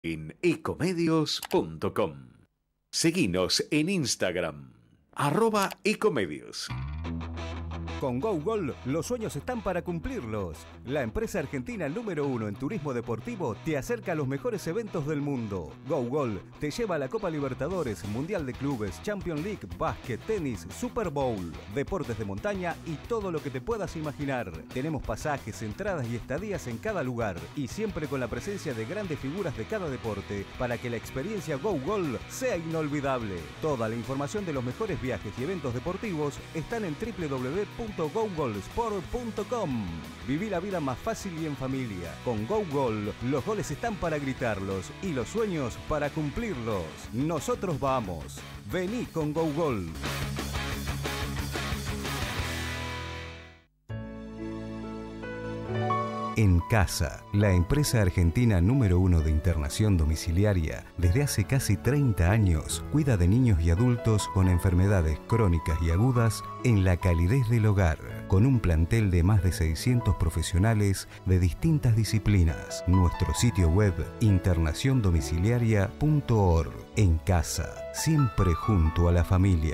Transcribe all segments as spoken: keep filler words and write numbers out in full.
en ecomedios punto com. Seguinos en Instagram, arroba ecomedios. Con GoGol, los sueños están para cumplirlos. La empresa argentina número uno en turismo deportivo te acerca a los mejores eventos del mundo. GoGol te lleva a la Copa Libertadores, Mundial de Clubes, Champions League, básquet, tenis, Super Bowl, deportes de montaña y todo lo que te puedas imaginar. Tenemos pasajes, entradas y estadías en cada lugar y siempre con la presencia de grandes figuras de cada deporte para que la experiencia GoGol sea inolvidable. Toda la información de los mejores viajes y eventos deportivos están en w w w punto go gol sport punto com. Viví la vida más fácil y en familia. Con GoGol, los goles están para gritarlos y los sueños para cumplirlos. Nosotros vamos. Vení con GoGol. En Casa, la empresa argentina número uno de internación domiciliaria, desde hace casi treinta años, cuida de niños y adultos con enfermedades crónicas y agudas en la calidez del hogar, con un plantel de más de seiscientos profesionales de distintas disciplinas. Nuestro sitio web, internación domiciliaria punto org. En Casa, siempre junto a la familia.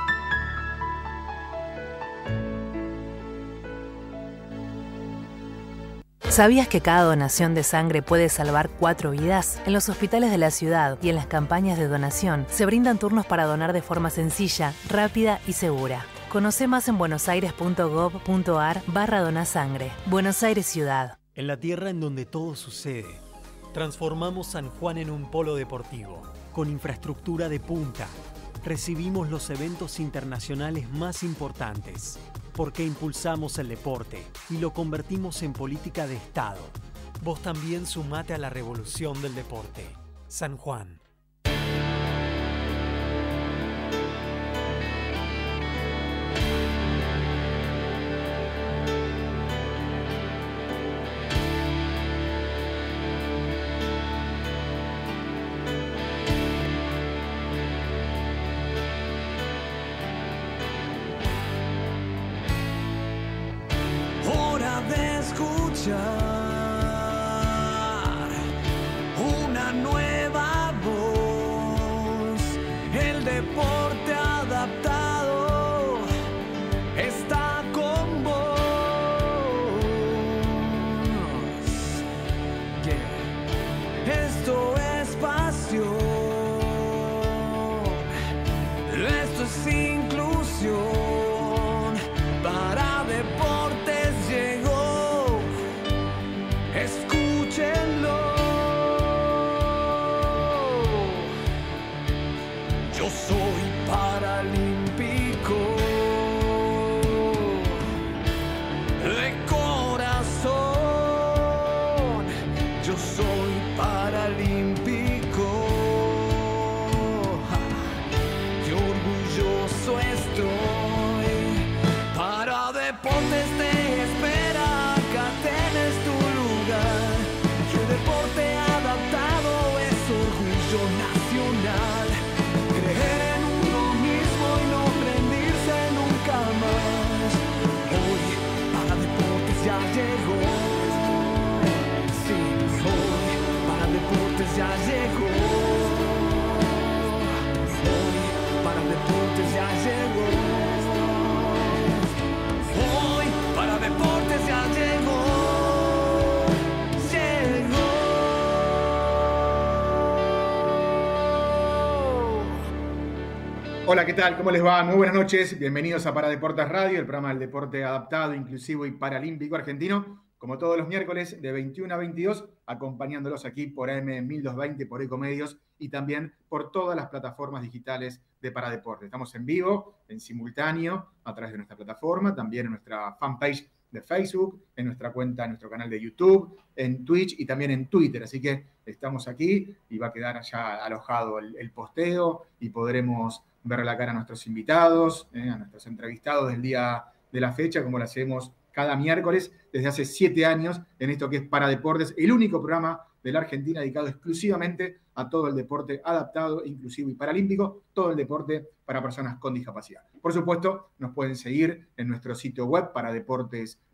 ¿Sabías que cada donación de sangre puede salvar cuatro vidas? En los hospitales de la ciudad y en las campañas de donación se brindan turnos para donar de forma sencilla, rápida y segura. Conoce más en buenosaires punto gov punto ar barra donasangre. Buenos Aires Ciudad. En la tierra en donde todo sucede, transformamos San Juan en un polo deportivo, con infraestructura de punta. Recibimos los eventos internacionales más importantes, porque impulsamos el deporte y lo convertimos en política de Estado. Vos también sumate a la revolución del deporte. San Juan. Una nueva voz, el deporte adaptado está con vos. Yeah. Esto es pasión, esto es inclusión. Para deportes llegó, escúchenlo. Yo soy paralímpico de corazón. Yo soy paralímpico. Qué orgulloso estoy. Para deportes te espera, acá tenés tu lugar. Que el deporte adaptado es orgullo nacional. Creer en uno mismo y no rendirse nunca más. Hoy para deportes ya llegó. Sí, hoy para deportes ya llegó. Hoy para deportes ya llegó. Hoy para deportes ya llegó. Llegó. Hola, ¿qué tal? ¿Cómo les va? Muy buenas noches. Bienvenidos a Para Deportes Radio, el programa del deporte adaptado, inclusivo y paralímpico argentino. Como todos los miércoles de veintiuno a veintidós, acompañándolos aquí por A M mil doscientos veinte, por Ecomedios y también por todas las plataformas digitales de Para Deportes. Estamos en vivo, en simultáneo, a través de nuestra plataforma, también en nuestra fanpage de Facebook, en nuestra cuenta, en nuestro canal de YouTube, en Twitch y también en Twitter. Así que estamos aquí y va a quedar ya alojado el, el posteo y podremos ver la cara a nuestros invitados, eh, a nuestros entrevistados del día de la fecha, como lo hacemos cada miércoles desde hace siete años en esto que es Para Deportes, el único programa de la Argentina dedicado exclusivamente a todo el deporte adaptado, inclusivo y paralímpico, todo el deporte para personas con discapacidad. Por supuesto, nos pueden seguir en nuestro sitio web, paradeportes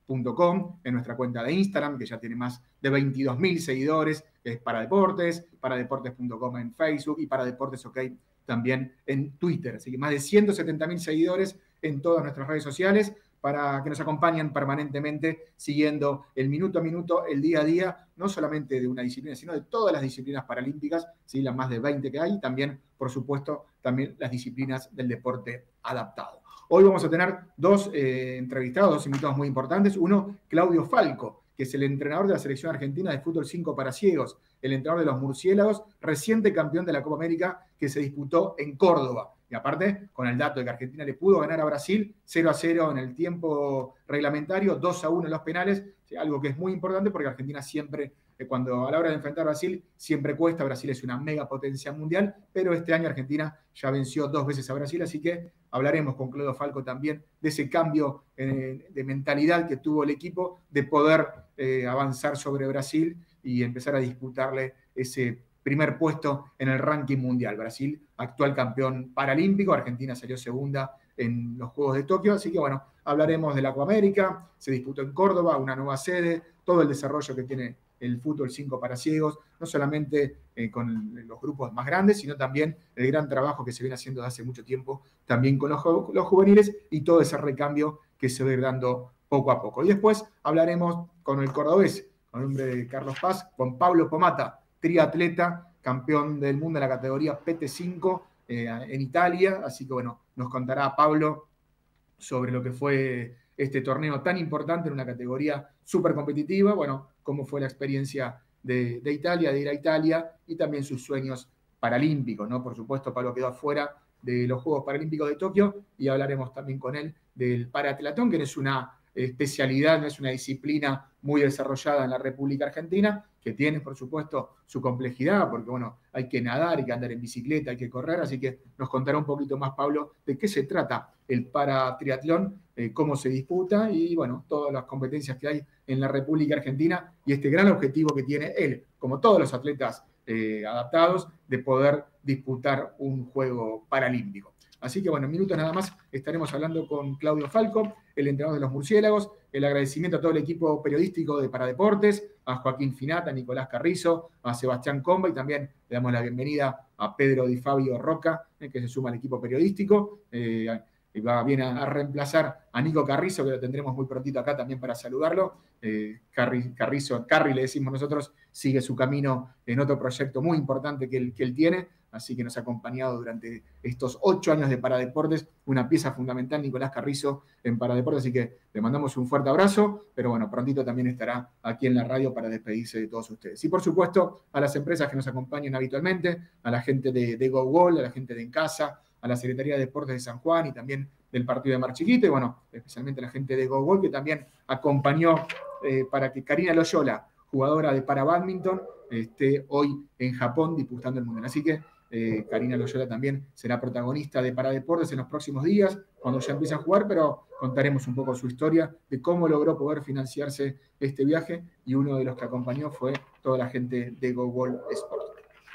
punto com, en nuestra cuenta de Instagram, que ya tiene más de veintidós mil seguidores, que es Paradeportes, paradeportes punto com en Facebook y Paradeportes OK también en Twitter. Así que más de ciento setenta mil seguidores en todas nuestras redes sociales para que nos acompañen permanentemente siguiendo el minuto a minuto, el día a día, no solamente de una disciplina, sino de todas las disciplinas paralímpicas, ¿sí? Las más de veinte que hay, y también, por supuesto, también las disciplinas del deporte adaptado. Hoy vamos a tener dos eh, entrevistados, dos invitados muy importantes. Uno, Claudio Falco, que es el entrenador de la selección argentina de fútbol cinco para ciegos, el entrenador de los murciélagos, reciente campeón de la Copa América que se disputó en Córdoba. Y aparte, con el dato de que Argentina le pudo ganar a Brasil cero a cero en el tiempo reglamentario, dos a uno en los penales, ¿sí? Algo que es muy importante porque Argentina siempre, eh, cuando a la hora de enfrentar a Brasil, siempre cuesta. Brasil es una mega potencia mundial, pero este año Argentina ya venció dos veces a Brasil, así que hablaremos con Claudio Falco también de ese cambio eh, de mentalidad que tuvo el equipo de poder eh, avanzar sobre Brasil y empezar a disputarle ese primer puesto en el ranking mundial. Brasil, actual campeón paralímpico, Argentina salió segunda en los Juegos de Tokio, así que bueno, hablaremos de la Copa América, se disputó en Córdoba, una nueva sede, todo el desarrollo que tiene el fútbol cinco para ciegos, no solamente eh, con los grupos más grandes, sino también el gran trabajo que se viene haciendo desde hace mucho tiempo, también con los, los juveniles y todo ese recambio que se va a ir dando poco a poco. Y después hablaremos con el cordobés, con el nombre de Carlos Paz, con Pablo Pomata, triatleta, campeón del mundo en la categoría P T cinco eh, en Italia. Así que bueno, nos contará Pablo sobre lo que fue este torneo tan importante en una categoría súper competitiva. Bueno, cómo fue la experiencia de, de Italia, de ir a Italia y también sus sueños paralímpicos, ¿no? Por supuesto, Pablo quedó afuera de los Juegos Paralímpicos de Tokio y hablaremos también con él del paraatletón, que no es una especialidad, no es una disciplina muy desarrollada en la República Argentina, que tiene, por supuesto, su complejidad, porque, bueno, hay que nadar, hay que andar en bicicleta, hay que correr, así que nos contará un poquito más, Pablo, de qué se trata el paratriatlón, eh, cómo se disputa y, bueno, todas las competencias que hay en la República Argentina y este gran objetivo que tiene él, como todos los atletas eh, adaptados, de poder disputar un juego paralímpico. Así que, bueno, en minutos nada más estaremos hablando con Claudio Falco, el entrenador de los murciélagos, el agradecimiento a todo el equipo periodístico de Paradeportes, a Joaquín Finata, a Nicolás Carrizo, a Sebastián Comba y también le damos la bienvenida a Pedro Di Fabio Roca, eh, que se suma al equipo periodístico. Eh, y va bien a, a reemplazar a Nico Carrizo, que lo tendremos muy prontito acá también para saludarlo. Eh, Carri, Carrizo, Carri le decimos nosotros, sigue su camino en otro proyecto muy importante que él, que él tiene, así que nos ha acompañado durante estos ocho años de Paradeportes, una pieza fundamental, Nicolás Carrizo, en Paradeportes, así que le mandamos un fuerte abrazo, pero bueno, prontito también estará aquí en la radio para despedirse de todos ustedes. Y por supuesto, a las empresas que nos acompañan habitualmente, a la gente de, de GoGol, a la gente de En Casa, a la Secretaría de Deportes de San Juan y también del partido de Mar Chiquita, y bueno, especialmente a la gente de GoGol, que también acompañó eh, para que Karina Loyola, jugadora de para bádminton, esté hoy en Japón disputando el mundial. Así que eh, Karina Loyola también será protagonista de Paradeportes en los próximos días, cuando ya empiece a jugar, pero contaremos un poco su historia de cómo logró poder financiarse este viaje, y uno de los que acompañó fue toda la gente de GoGol Sport.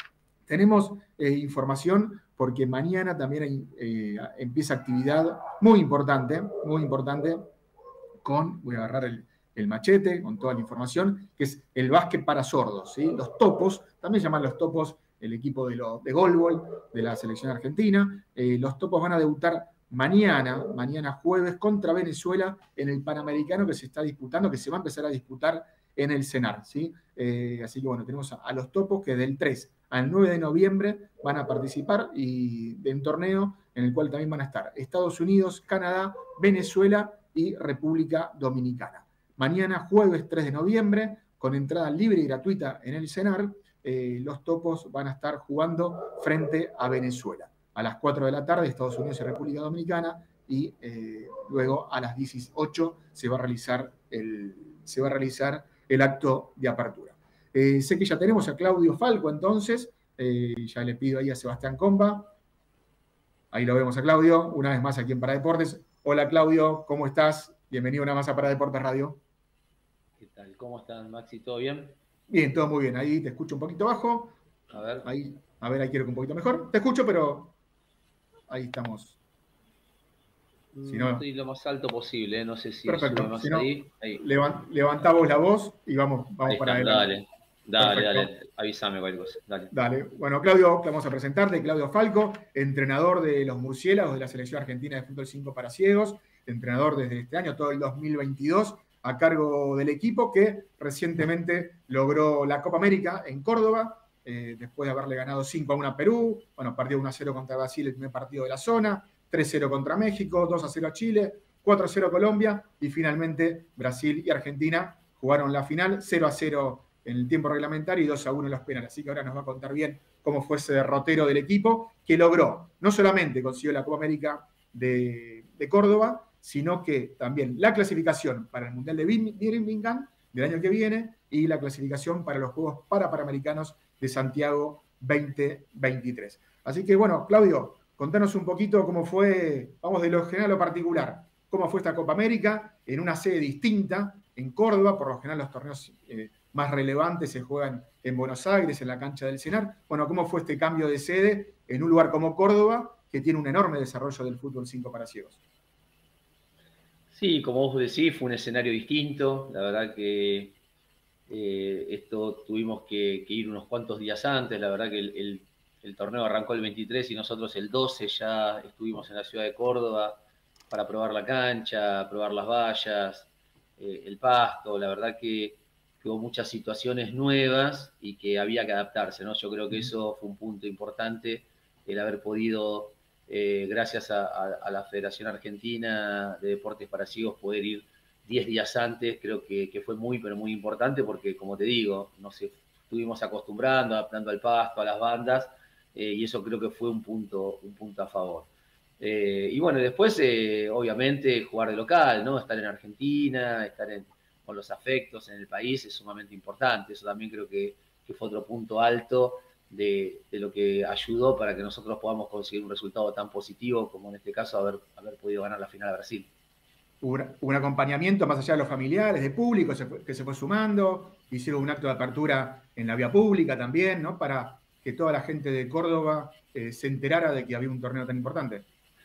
Tenemos eh, información porque mañana también hay, eh, empieza actividad muy importante, muy importante, con, voy a agarrar el, el machete, con toda la información, que es el básquet para sordos, ¿sí? Los topos, también llaman los topos el equipo de, lo, de goalball de la selección argentina. Eh, los topos van a debutar mañana, mañana jueves, contra Venezuela en el Panamericano que se está disputando, que se va a empezar a disputar en el CENAR, ¿sí? Eh, así que bueno, tenemos a, a los topos que del tres al nueve de noviembre van a participar y de un torneo en el cual también van a estar Estados Unidos, Canadá, Venezuela y República Dominicana. Mañana, jueves tres de noviembre, con entrada libre y gratuita en el CENAR, eh, los topos van a estar jugando frente a Venezuela. A las cuatro de la tarde, Estados Unidos y República Dominicana, y eh, luego a las dieciocho se va a realizar el, se va a realizar el acto de apertura. Eh, sé que ya tenemos a Claudio Falco, entonces, eh, ya le pido ahí a Sebastián Comba. Ahí lo vemos a Claudio, una vez más aquí en Paradeportes. Hola Claudio, ¿cómo estás? Bienvenido una más a Paradeportes Radio. ¿Qué tal? ¿Cómo estás, Maxi? ¿Todo bien? Bien, todo muy bien. Ahí te escucho un poquito bajo. A ver. Ahí, a ver, ahí quiero que un poquito mejor. Te escucho, pero ahí estamos. Si no, estoy lo más alto posible, ¿eh? No sé si perfecto. sube más Si no, ahí. ahí. Levant, levantá vos la voz y vamos, vamos Ahí para está, adelante. dale, dale, Perfecto. dale, avísame cualquier cosa. Dale. Dale. Bueno, Claudio, te vamos a presentarte, Claudio Falco, entrenador de los Murciélagos de la Selección Argentina de Fútbol cinco para Ciegos, entrenador desde este año, todo el dos mil veintidós, a cargo del equipo que recientemente logró la Copa América en Córdoba, eh, después de haberle ganado cinco a uno a Perú, bueno, partido uno a cero contra Brasil, el primer partido de la zona, tres a cero contra México, dos a cero a Chile, cuatro a cero a Colombia, y finalmente Brasil y Argentina jugaron la final, cero a cero en el tiempo reglamentario y dos a uno en los penales. Así que ahora nos va a contar bien cómo fue ese derrotero del equipo, que logró, no solamente consiguió la Copa América de, de Córdoba, sino que también la clasificación para el Mundial de Birmingham del año que viene y la clasificación para los Juegos Parapanamericanos de Santiago veinte veintitrés. Así que bueno, Claudio, contanos un poquito cómo fue, vamos de lo general a lo particular, cómo fue esta Copa América en una sede distinta, en Córdoba. Por lo general los torneos eh, más relevantes se juegan en Buenos Aires, en la cancha del Cenar. Bueno, ¿cómo fue este cambio de sede en un lugar como Córdoba, que tiene un enorme desarrollo del fútbol cinco para ciegos? Sí, como vos decís, fue un escenario distinto. La verdad que eh, esto tuvimos que, que ir unos cuantos días antes. La verdad que el, el, el torneo arrancó el veintitrés y nosotros el doce ya estuvimos en la ciudad de Córdoba para probar la cancha, probar las vallas, eh, el pasto. La verdad que, que hubo muchas situaciones nuevas y que había que adaptarse, ¿no? Yo creo que eso fue un punto importante, el haber podido... Eh, gracias a, a, a la Federación Argentina de Deportes para Ciegos, poder ir diez días antes, creo que, que fue muy, pero muy importante, porque como te digo, nos estuvimos acostumbrando, adaptando al pasto, a las bandas, eh, y eso creo que fue un punto, un punto a favor. Eh, y bueno, después, eh, obviamente, jugar de local, ¿no? Estar en Argentina, estar en, con los afectos en el país es sumamente importante. Eso también creo que, que fue otro punto alto De, de lo que ayudó para que nosotros podamos conseguir un resultado tan positivo como en este caso haber, haber podido ganar la final a Brasil. Hubo un acompañamiento más allá de los familiares, de público se fue, que se fue sumando, hicieron un acto de apertura en la vía pública también, ¿no? Para que toda la gente de Córdoba eh, se enterara de que había un torneo tan importante.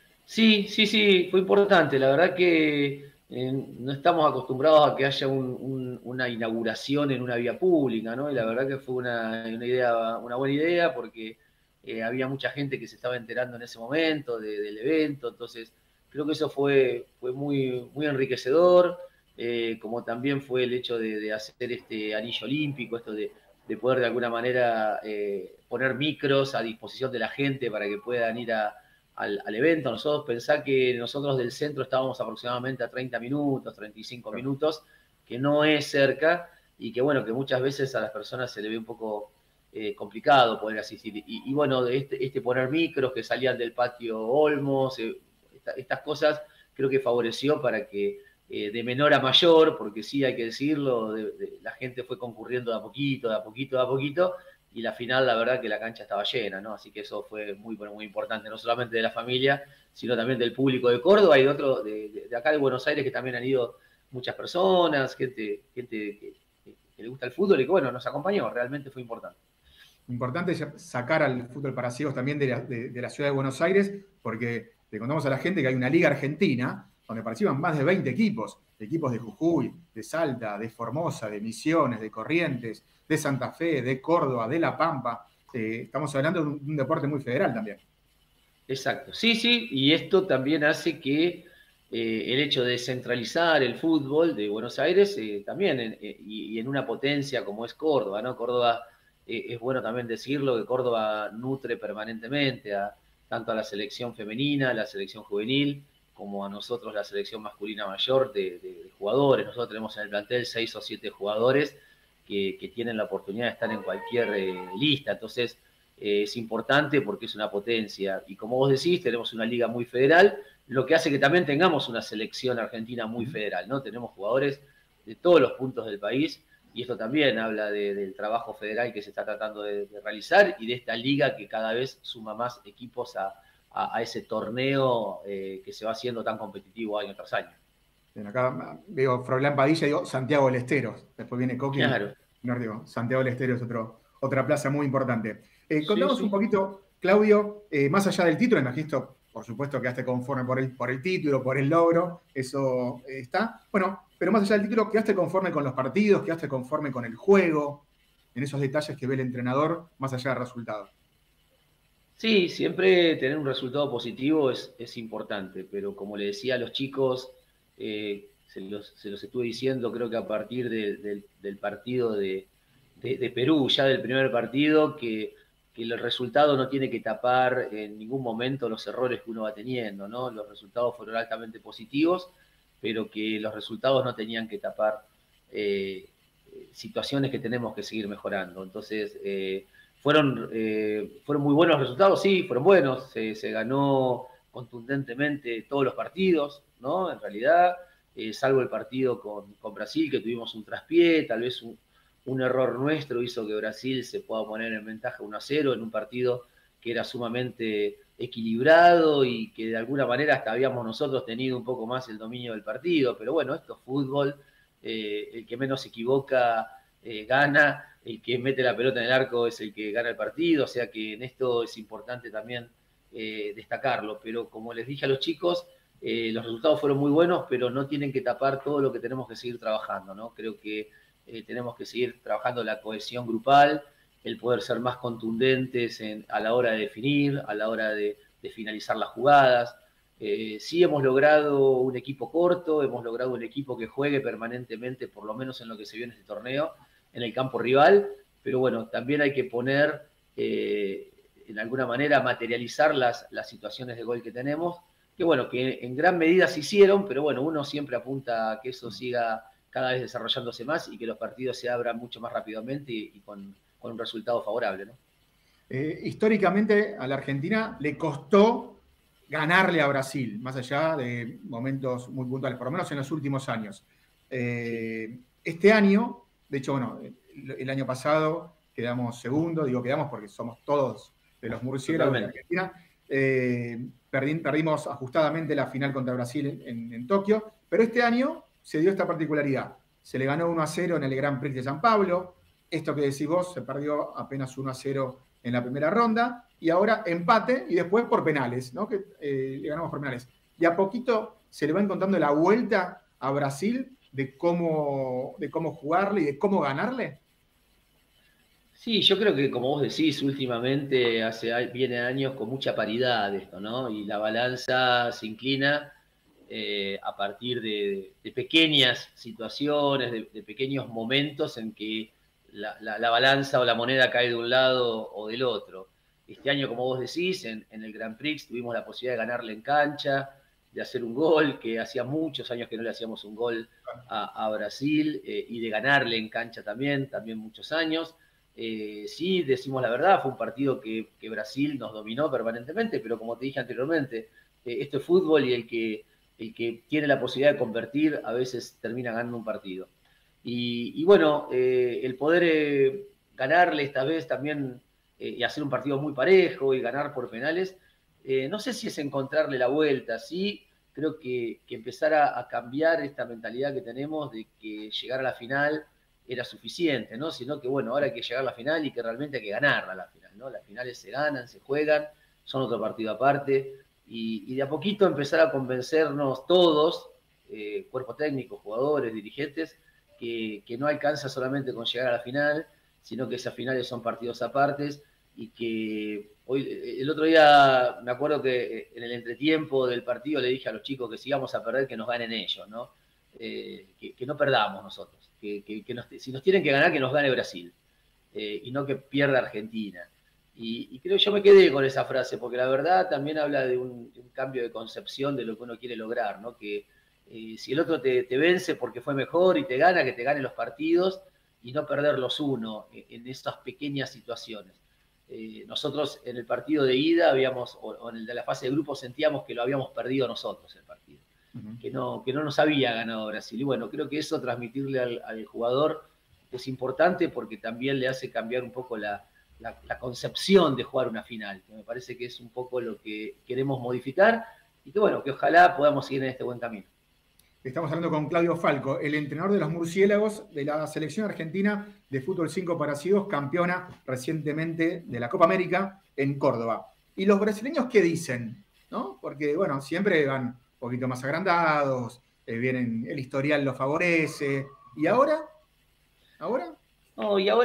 Sí, sí, sí, fue importante. La verdad que eh, no estamos acostumbrados a que haya un, un, una inauguración en una vía pública, ¿no? Y la verdad que fue una, una, idea, una buena idea, porque eh, había mucha gente que se estaba enterando en ese momento de, del evento. Entonces creo que eso fue, fue muy, muy enriquecedor, eh, como también fue el hecho de, de hacer este anillo olímpico, esto de, de poder de alguna manera eh, poner micros a disposición de la gente para que puedan ir a Al, al evento. Nosotros pensá que nosotros del centro estábamos aproximadamente a treinta minutos, treinta y cinco minutos, que no es cerca, y que bueno, que muchas veces a las personas se le ve un poco eh, complicado poder asistir. Y, y bueno, este, este poner micros que salían del patio Olmos, eh, esta, estas cosas creo que favoreció para que eh, de menor a mayor, porque sí hay que decirlo, de, de, la gente fue concurriendo de a poquito, de a poquito, de a poquito, y la final, la verdad que la cancha estaba llena, ¿no? Así que eso fue muy, bueno, muy importante, no solamente de la familia, sino también del público de Córdoba y de, otro, de, de, de acá de Buenos Aires, que también han ido muchas personas, gente, gente que, que, que le gusta el fútbol y que, bueno, nos acompañó, realmente fue importante. Importante sacar al fútbol para ciegos también de la, de, de la ciudad de Buenos Aires, porque le contamos a la gente que hay una liga argentina donde participan más de veinte equipos, equipos de Jujuy, de Salta, de Formosa, de Misiones, de Corrientes, de Santa Fe, de Córdoba, de La Pampa. Eh, estamos hablando de un, un deporte muy federal también. Exacto, sí, sí, y esto también hace que eh, el hecho de centralizar el fútbol de Buenos Aires eh, también, en, eh, y, y en una potencia como es Córdoba, ¿no? Córdoba, eh, es bueno también decirlo, que Córdoba nutre permanentemente a, tanto a la selección femenina, a la selección juvenil, como a nosotros la selección masculina mayor de, de, de jugadores. Nosotros tenemos en el plantel seis o siete jugadores que, que tienen la oportunidad de estar en cualquier eh, lista. Entonces eh, es importante porque es una potencia. Y como vos decís, tenemos una liga muy federal, lo que hace que también tengamos una selección argentina muy federal, ¿no? Tenemos jugadores de todos los puntos del país y esto también habla de, del trabajo federal que se está tratando de, de realizar y de esta liga que cada vez suma más equipos a A, a ese torneo eh, que se va haciendo tan competitivo año tras año. Bien, acá veo Froilán Padilla, digo Santiago del Estero. Después viene Coqui. Claro. No, digo, Santiago del Estero es otro, otra plaza muy importante. Eh, contamos sí, sí. un poquito, Claudio, eh, más allá del título, imagino, por supuesto quedaste conforme por el, por el título, por el logro, eso está. Bueno, pero más allá del título, quedaste conforme con los partidos, quedaste conforme con el juego, en esos detalles que ve el entrenador, más allá del resultado. Sí, siempre tener un resultado positivo es, es importante, pero como le decía a los chicos, eh, se, los, se los estuve diciendo, creo que a partir de, de, del partido de, de, de Perú, ya del primer partido, que, que el resultado no tiene que tapar en ningún momento los errores que uno va teniendo, ¿no? Los resultados fueron altamente positivos, pero que los resultados no tenían que tapar eh, situaciones que tenemos que seguir mejorando. Entonces, eh, Fueron, eh, fueron muy buenos resultados, sí, fueron buenos, se, se ganó contundentemente todos los partidos, ¿no? En realidad, eh, salvo el partido con, con Brasil, que tuvimos un traspié, tal vez un, un error nuestro hizo que Brasil se pueda poner en ventaja uno a cero en un partido que era sumamente equilibrado y que de alguna manera hasta habíamos nosotros tenido un poco más el dominio del partido, pero bueno, esto es fútbol, eh, el que menos se equivoca eh, gana, el que mete la pelota en el arco es el que gana el partido, o sea que en esto es importante también eh, destacarlo, pero como les dije a los chicos, eh, los resultados fueron muy buenos, pero no tienen que tapar todo lo que tenemos que seguir trabajando, ¿no? Creo que eh, tenemos que seguir trabajando la cohesión grupal, el poder ser más contundentes en, a la hora de definir, a la hora de, de finalizar las jugadas. Eh, sí hemos logrado un equipo corto, hemos logrado un equipo que juegue permanentemente, por lo menos en lo que se vio en este torneo, en el campo rival, pero bueno, también hay que poner, eh, en alguna manera, materializar las, las situaciones de gol que tenemos, que bueno, que en gran medida se hicieron, pero bueno, uno siempre apunta a que eso siga cada vez desarrollándose más y que los partidos se abran mucho más rápidamente y, y con, con un resultado favorable, ¿no? Eh, históricamente a la Argentina le costó ganarle a Brasil, más allá de momentos muy puntuales, por lo menos en los últimos años. Eh, este año... De hecho, bueno, el año pasado quedamos segundo, digo quedamos porque somos todos de los murciélagos de Argentina. Eh, perdi, perdimos ajustadamente la final contra Brasil en, en Tokio, pero este año se dio esta particularidad. Se le ganó uno a cero en el Grand Prix de San Pablo. Esto que decís vos, se perdió apenas uno a cero en la primera ronda, y ahora empate y después por penales, ¿no? Que eh, le ganamos por penales. Y a poquito se le va encontrando la vuelta a Brasil de cómo, de cómo jugarle y de cómo ganarle? Sí, yo creo que como vos decís, últimamente hace viene años con mucha paridad esto, ¿no? Y la balanza se inclina eh, a partir de, de pequeñas situaciones, de, de pequeños momentos en que la, la, la balanza o la moneda cae de un lado o del otro. Este año, como vos decís, en, en el Grand Prix tuvimos la posibilidad de ganarle en cancha, de hacer un gol, que hacía muchos años que no le hacíamos un gol a, a Brasil, eh, y de ganarle en cancha también, también muchos años. Eh, sí, decimos la verdad, fue un partido que, que Brasil nos dominó permanentemente, pero como te dije anteriormente, eh, esto es fútbol y el que, el que tiene la posibilidad de convertir a veces termina ganando un partido. Y, y bueno, eh, el poder eh, ganarle esta vez también eh, y hacer un partido muy parejo y ganar por penales, Eh, no sé si es encontrarle la vuelta, sí, creo que, que empezar a, a cambiar esta mentalidad que tenemos de que llegar a la final era suficiente, ¿no? Sino que, bueno, ahora hay que llegar a la final y que realmente hay que ganarla a la final, ¿no? Las finales se ganan, se juegan, son otro partido aparte, y, y de a poquito empezar a convencernos todos, eh, cuerpo técnico, jugadores, dirigentes, que, que no alcanza solamente con llegar a la final, sino que esas finales son partidos apartes, y que hoy, el otro día me acuerdo que en el entretiempo del partido le dije a los chicos que si íbamos a perder que nos ganen ellos, ¿no? Eh, que, que no perdamos nosotros, que, que, que nos, si nos tienen que ganar que nos gane Brasil, eh, y no que pierda Argentina. Y, y creo que yo me quedé con esa frase, porque la verdad también habla de un, de un cambio de concepción de lo que uno quiere lograr, ¿no? Que eh, si el otro te, te vence porque fue mejor y te gana, que te gane los partidos y no perderlos uno en, en esas pequeñas situaciones. Eh, nosotros en el partido de ida habíamos, o, o en el de la fase de grupo sentíamos que lo habíamos perdido nosotros el partido, uh-huh. que, no, que no nos había ganado Brasil. Y bueno, creo que eso transmitirle al, al jugador es importante porque también le hace cambiar un poco la, la, la concepción de jugar una final, que me parece que es un poco lo que queremos modificar y que bueno, que ojalá podamos seguir en este buen camino. Estamos hablando con Claudio Falco, el entrenador de los murciélagos de la selección argentina de fútbol cinco para ciegos, campeona recientemente de la Copa América en Córdoba. ¿Y los brasileños qué dicen? ¿no? Porque, bueno, siempre van un poquito más agrandados, eh, vienen, el historial los favorece. ¿Y ahora? ¿Ahora? No, y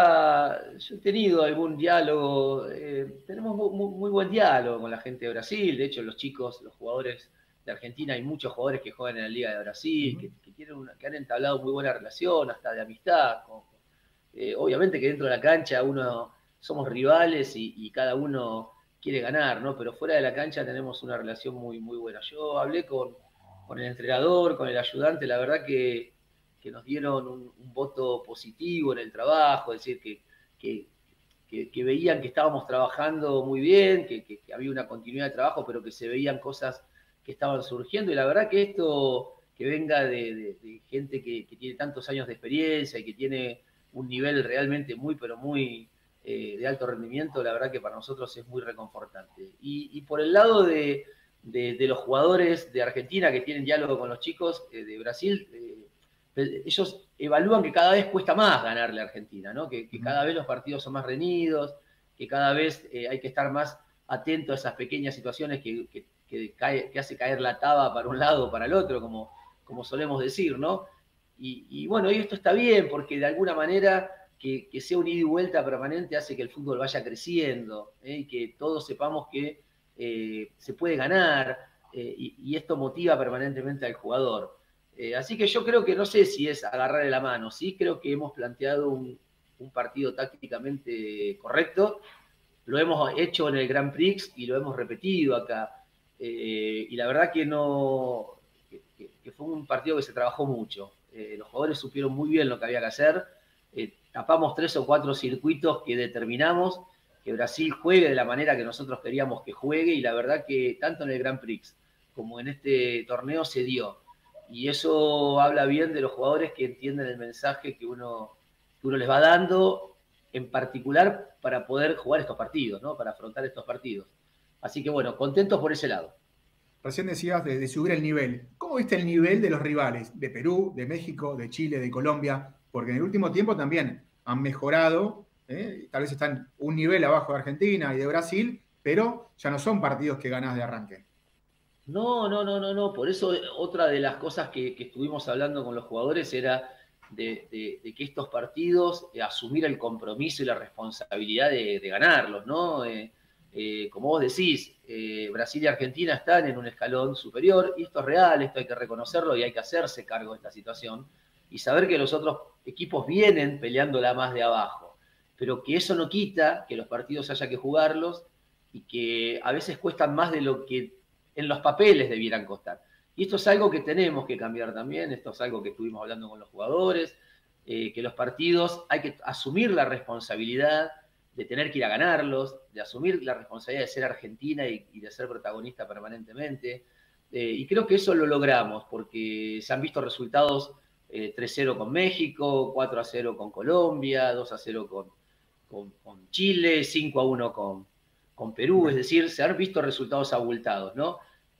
ahora yo he tenido algún diálogo, eh, tenemos muy, muy, muy buen diálogo con la gente de Brasil, de hecho los chicos, los jugadores de Argentina, hay muchos jugadores que juegan en la Liga de Brasil, uh-huh. que, que, tienen una, que han entablado muy buena relación, hasta de amistad. Con, eh, obviamente que dentro de la cancha uno somos rivales y, y cada uno quiere ganar, ¿no? Pero fuera de la cancha tenemos una relación muy, muy buena. Yo hablé con, con el entrenador, con el ayudante, la verdad que que nos dieron un, un voto positivo en el trabajo, es decir, que, que, que, que veían que estábamos trabajando muy bien, que, que, que había una continuidad de trabajo, pero que se veían cosas que estaban surgiendo, y la verdad que esto que venga de, de, de gente que, que tiene tantos años de experiencia y que tiene un nivel realmente muy, pero muy eh, de alto rendimiento, la verdad que para nosotros es muy reconfortante. Y, y por el lado de, de, de los jugadores de Argentina que tienen diálogo con los chicos eh, de Brasil, eh, ellos evalúan que cada vez cuesta más ganarle a Argentina, ¿no? Que, que cada vez los partidos son más reñidos, que cada vez eh, hay que estar más atento a esas pequeñas situaciones que, que, que, cae, que hace caer la taba para un lado o para el otro, como, como solemos decir, ¿no? Y, y bueno, y esto está bien, porque de alguna manera que, que sea un ida y vuelta permanente hace que el fútbol vaya creciendo, ¿eh? Y que todos sepamos que eh, se puede ganar, eh, y, y esto motiva permanentemente al jugador. Eh, así que yo creo que no sé si es agarrarle la mano, sí creo que hemos planteado un, un partido tácticamente correcto, lo hemos hecho en el Grand Prix y lo hemos repetido acá, eh, y la verdad que no, que, que fue un partido que se trabajó mucho, eh, los jugadores supieron muy bien lo que había que hacer, eh, tapamos tres o cuatro circuitos que determinamos que Brasil juegue de la manera que nosotros queríamos que juegue, y la verdad que tanto en el Grand Prix como en este torneo se dio. Y eso habla bien de los jugadores que entienden el mensaje que uno, que uno les va dando, en particular para poder jugar estos partidos, ¿no? Para afrontar estos partidos. Así que bueno, contentos por ese lado. Recién decías de, de subir el nivel. ¿Cómo viste el nivel de los rivales? De Perú, de México, de Chile, de Colombia. Porque en el último tiempo también han mejorado. ¿eh? Tal vez están un nivel abajo de Argentina y de Brasil, pero ya no son partidos que ganás de arranque. No, no, no, no, no. Por eso otra de las cosas que, que estuvimos hablando con los jugadores era de, de, de que estos partidos, eh, asumir el compromiso y la responsabilidad de, de ganarlos, ¿no? Eh, eh, como vos decís, eh, Brasil y Argentina están en un escalón superior, y esto es real, esto hay que reconocerlo y hay que hacerse cargo de esta situación y saber que los otros equipos vienen peleándola más de abajo, pero que eso no quita que los partidos haya que jugarlos y que a veces cuestan más de lo que en los papeles debieran costar. Y esto es algo que tenemos que cambiar también, esto es algo que estuvimos hablando con los jugadores, eh, que los partidos hay que asumir la responsabilidad de tener que ir a ganarlos, de asumir la responsabilidad de ser Argentina y, y de ser protagonista permanentemente. Eh, y creo que eso lo logramos, porque se han visto resultados eh, tres cero con México, cuatro a cero con Colombia, dos a cero con, con, con Chile, cinco a uno con con Perú, es decir, se han visto resultados abultados, ¿no?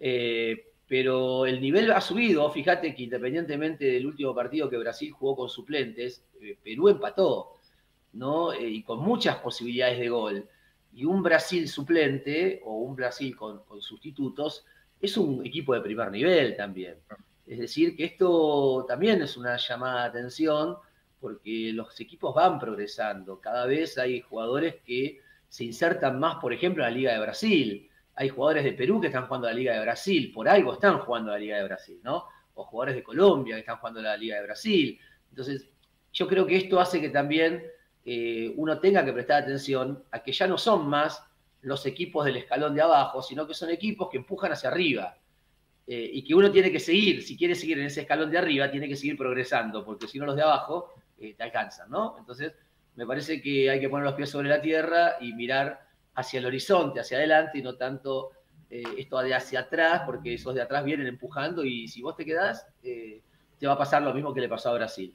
Eh, pero el nivel ha subido, fíjate que independientemente del último partido que Brasil jugó con suplentes, eh, Perú empató, ¿no? Eh, y con muchas posibilidades de gol. Y un Brasil suplente, o un Brasil con, con sustitutos, es un equipo de primer nivel también. Es decir, que esto también es una llamada de atención, porque los equipos van progresando, cada vez hay jugadores que se insertan más, por ejemplo, en la Liga de Brasil. Hay jugadores de Perú que están jugando a la Liga de Brasil, por algo están jugando a la Liga de Brasil, ¿no? O jugadores de Colombia que están jugando a la Liga de Brasil. Entonces, yo creo que esto hace que también eh, uno tenga que prestar atención a que ya no son más los equipos del escalón de abajo, sino que son equipos que empujan hacia arriba. Eh, y que uno tiene que seguir, si quiere seguir en ese escalón de arriba, tiene que seguir progresando, porque si no los de abajo eh, te alcanzan, ¿no? Entonces, me parece que hay que poner los pies sobre la tierra y mirar hacia el horizonte, hacia adelante, y no tanto eh, esto de hacia atrás, porque esos de atrás vienen empujando, y si vos te quedás, eh, te va a pasar lo mismo que le pasó a Brasil.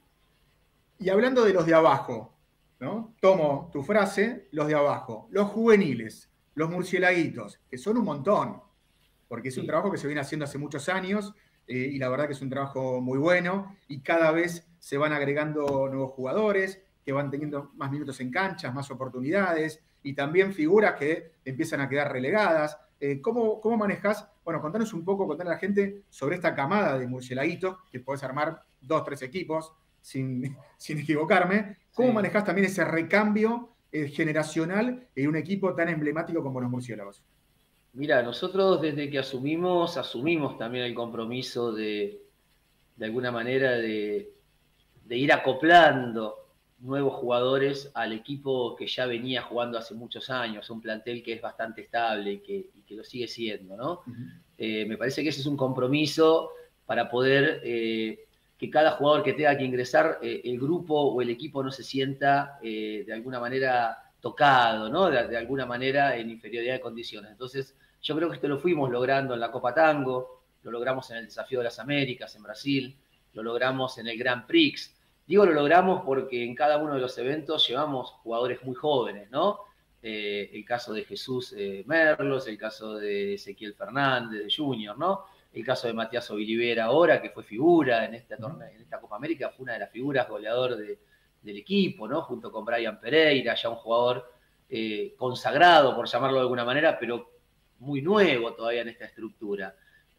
Y hablando de los de abajo, ¿no? Tomo tu frase, los de abajo, los juveniles, los murcielaguitos, que son un montón, porque es sí. un trabajo que se viene haciendo hace muchos años, eh, y la verdad que es un trabajo muy bueno, y cada vez se van agregando nuevos jugadores, que van teniendo más minutos en canchas, más oportunidades, y también figuras que empiezan a quedar relegadas. Eh, ¿cómo, ¿Cómo manejás? Bueno, contanos un poco, contanos a la gente sobre esta camada de murcielaguitos, que podés armar dos, tres equipos sin, sin equivocarme. ¿Cómo sí. manejás también ese recambio eh, generacional en un equipo tan emblemático como los murciélagos? Mira, nosotros desde que asumimos, asumimos también el compromiso de, de alguna manera, de, de ir acoplando nuevos jugadores al equipo que ya venía jugando hace muchos años, un plantel que es bastante estable y que, y que lo sigue siendo, ¿no? Uh-huh. eh, me parece que ese es un compromiso para poder eh, que cada jugador que tenga que ingresar, eh, el grupo o el equipo no se sienta eh, de alguna manera tocado, ¿no? De, de alguna manera en inferioridad de condiciones. Entonces, yo creo que esto lo fuimos logrando en la Copa Tango, lo logramos en el Desafío de las Américas en Brasil, lo logramos en el Grand Prix. Digo lo logramos porque en cada uno de los eventos llevamos jugadores muy jóvenes, ¿no? Eh, el caso de Jesús eh, Merlos, el caso de Ezequiel Fernández, de Junior, ¿no? El caso de Matías Olivera ahora, que fue figura en esta, torneo, en esta Copa América, fue una de las figuras goleador de, del equipo, ¿no? Junto con Brian Pereira, ya un jugador eh, consagrado, por llamarlo de alguna manera, pero muy nuevo todavía en esta estructura.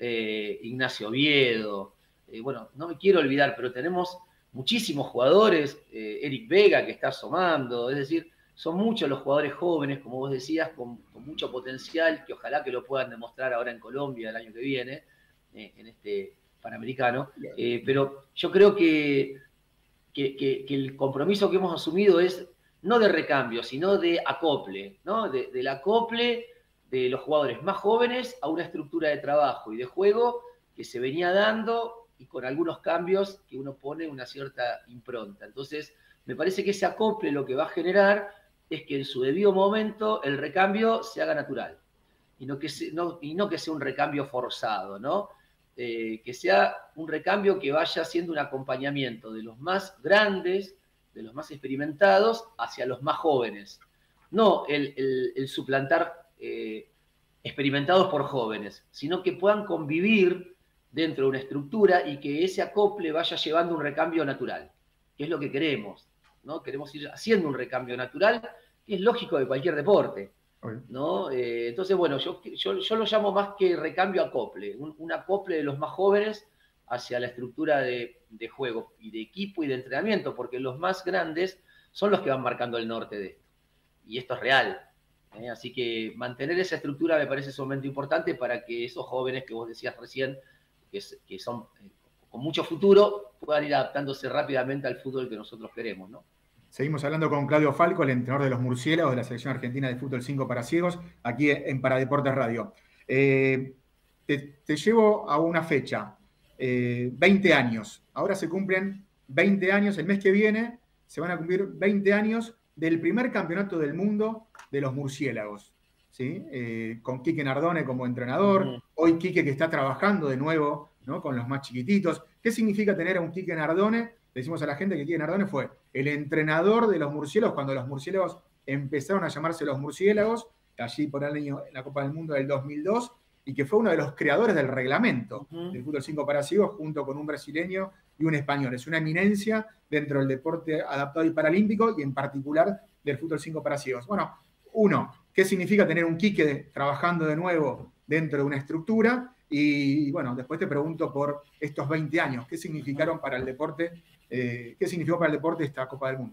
Eh, Ignacio Oviedo, eh, bueno, no me quiero olvidar, pero tenemos muchísimos jugadores, eh, Eric Vega que está asomando, es decir, son muchos los jugadores jóvenes, como vos decías, con, con mucho potencial, que ojalá que lo puedan demostrar ahora en Colombia el año que viene, eh, en este Panamericano, eh, pero yo creo que, que, que, que el compromiso que hemos asumido es no de recambio, sino de acople, ¿no? De, del acople de los jugadores más jóvenes a una estructura de trabajo y de juego que se venía dando y con algunos cambios que uno pone una cierta impronta. Entonces, me parece que ese acople lo que va a generar es que en su debido momento el recambio se haga natural y no que, se, no, y no que sea un recambio forzado, ¿no? Eh, que sea un recambio que vaya siendo un acompañamiento de los más grandes, de los más experimentados, hacia los más jóvenes. No el, el, el suplantar eh, experimentados por jóvenes, sino que puedan convivir dentro de una estructura y que ese acople vaya llevando un recambio natural, que es lo que queremos, ¿no? Queremos ir haciendo un recambio natural, que es lógico de cualquier deporte, ¿no? Eh, entonces, bueno, yo, yo, yo lo llamo más que recambio acople, un, un acople de los más jóvenes hacia la estructura de, de juego y de equipo y de entrenamiento, porque los más grandes son los que van marcando el norte de esto, y esto es real. ¿eh? Así que mantener esa estructura me parece sumamente importante para que esos jóvenes que vos decías recién, que, es, que son eh, con mucho futuro, puedan ir adaptándose rápidamente al fútbol que nosotros queremos, ¿no? Seguimos hablando con Claudio Falco, el entrenador de los Murciélagos de la Selección Argentina de Fútbol cinco para Ciegos, aquí en Paradeportes Radio. Eh, te, te llevo a una fecha, eh, veinte años. Ahora se cumplen veinte años, el mes que viene se van a cumplir veinte años del primer campeonato del mundo de los Murciélagos. ¿Sí? Eh, con Quique Nardone como entrenador, uh-huh. Hoy Quique que está trabajando de nuevo, ¿no? Con los más chiquititos. ¿Qué significa tener a un Quique Nardone? Le decimos a la gente que Quique Nardone fue el entrenador de los Murciélagos cuando los Murciélagos empezaron a llamarse los Murciélagos, allí por el año en la Copa del Mundo del dos mil dos, y que fue uno de los creadores del reglamento uh-huh. del fútbol cinco para ciegos, junto con un brasileño y un español. Es una eminencia dentro del deporte adaptado y paralímpico, y en particular del fútbol cinco para ciegos. Bueno, uno, ¿qué significa tener un Quique trabajando de nuevo dentro de una estructura? Y bueno, después te pregunto por estos veinte años, ¿qué significaron para el deporte? Eh, ¿Qué significó para el deporte esta Copa del Mundo?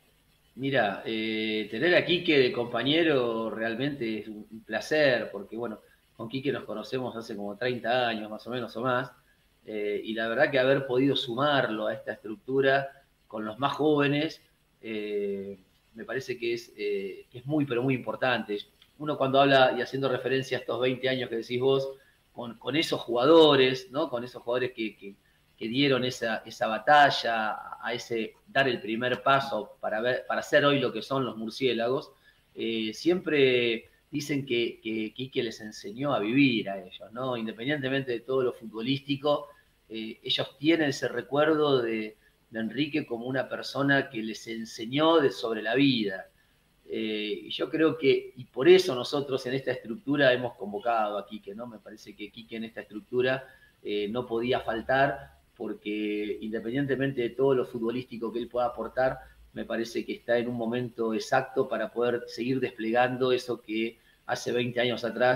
Mira, eh, tener a Quique de compañero realmente es un, un placer, porque bueno, con Quique nos conocemos hace como treinta años más o menos o más, eh, y la verdad que haber podido sumarlo a esta estructura con los más jóvenes, eh, me parece que es, eh, que es muy, pero muy importante. Uno cuando habla, y haciendo referencia a estos veinte años que decís vos, con, con esos jugadores, ¿no? Con esos jugadores que, que, que dieron esa, esa batalla, a ese dar el primer paso para, ver, para ser hoy lo que son los Murciélagos, eh, siempre dicen que, que Quique les enseñó a vivir a ellos, ¿no? Independientemente de todo lo futbolístico, eh, ellos tienen ese recuerdo de, de Enrique como una persona que les enseñó de, sobre la vida. Eh, yo creo que, y por eso nosotros en esta estructura hemos convocado a Quique, ¿no? Me parece que Quique en esta estructura eh, no podía faltar, porque independientemente de todo lo futbolístico que él pueda aportar, me parece que está en un momento exacto para poder seguir desplegando eso que hace veinte años atrás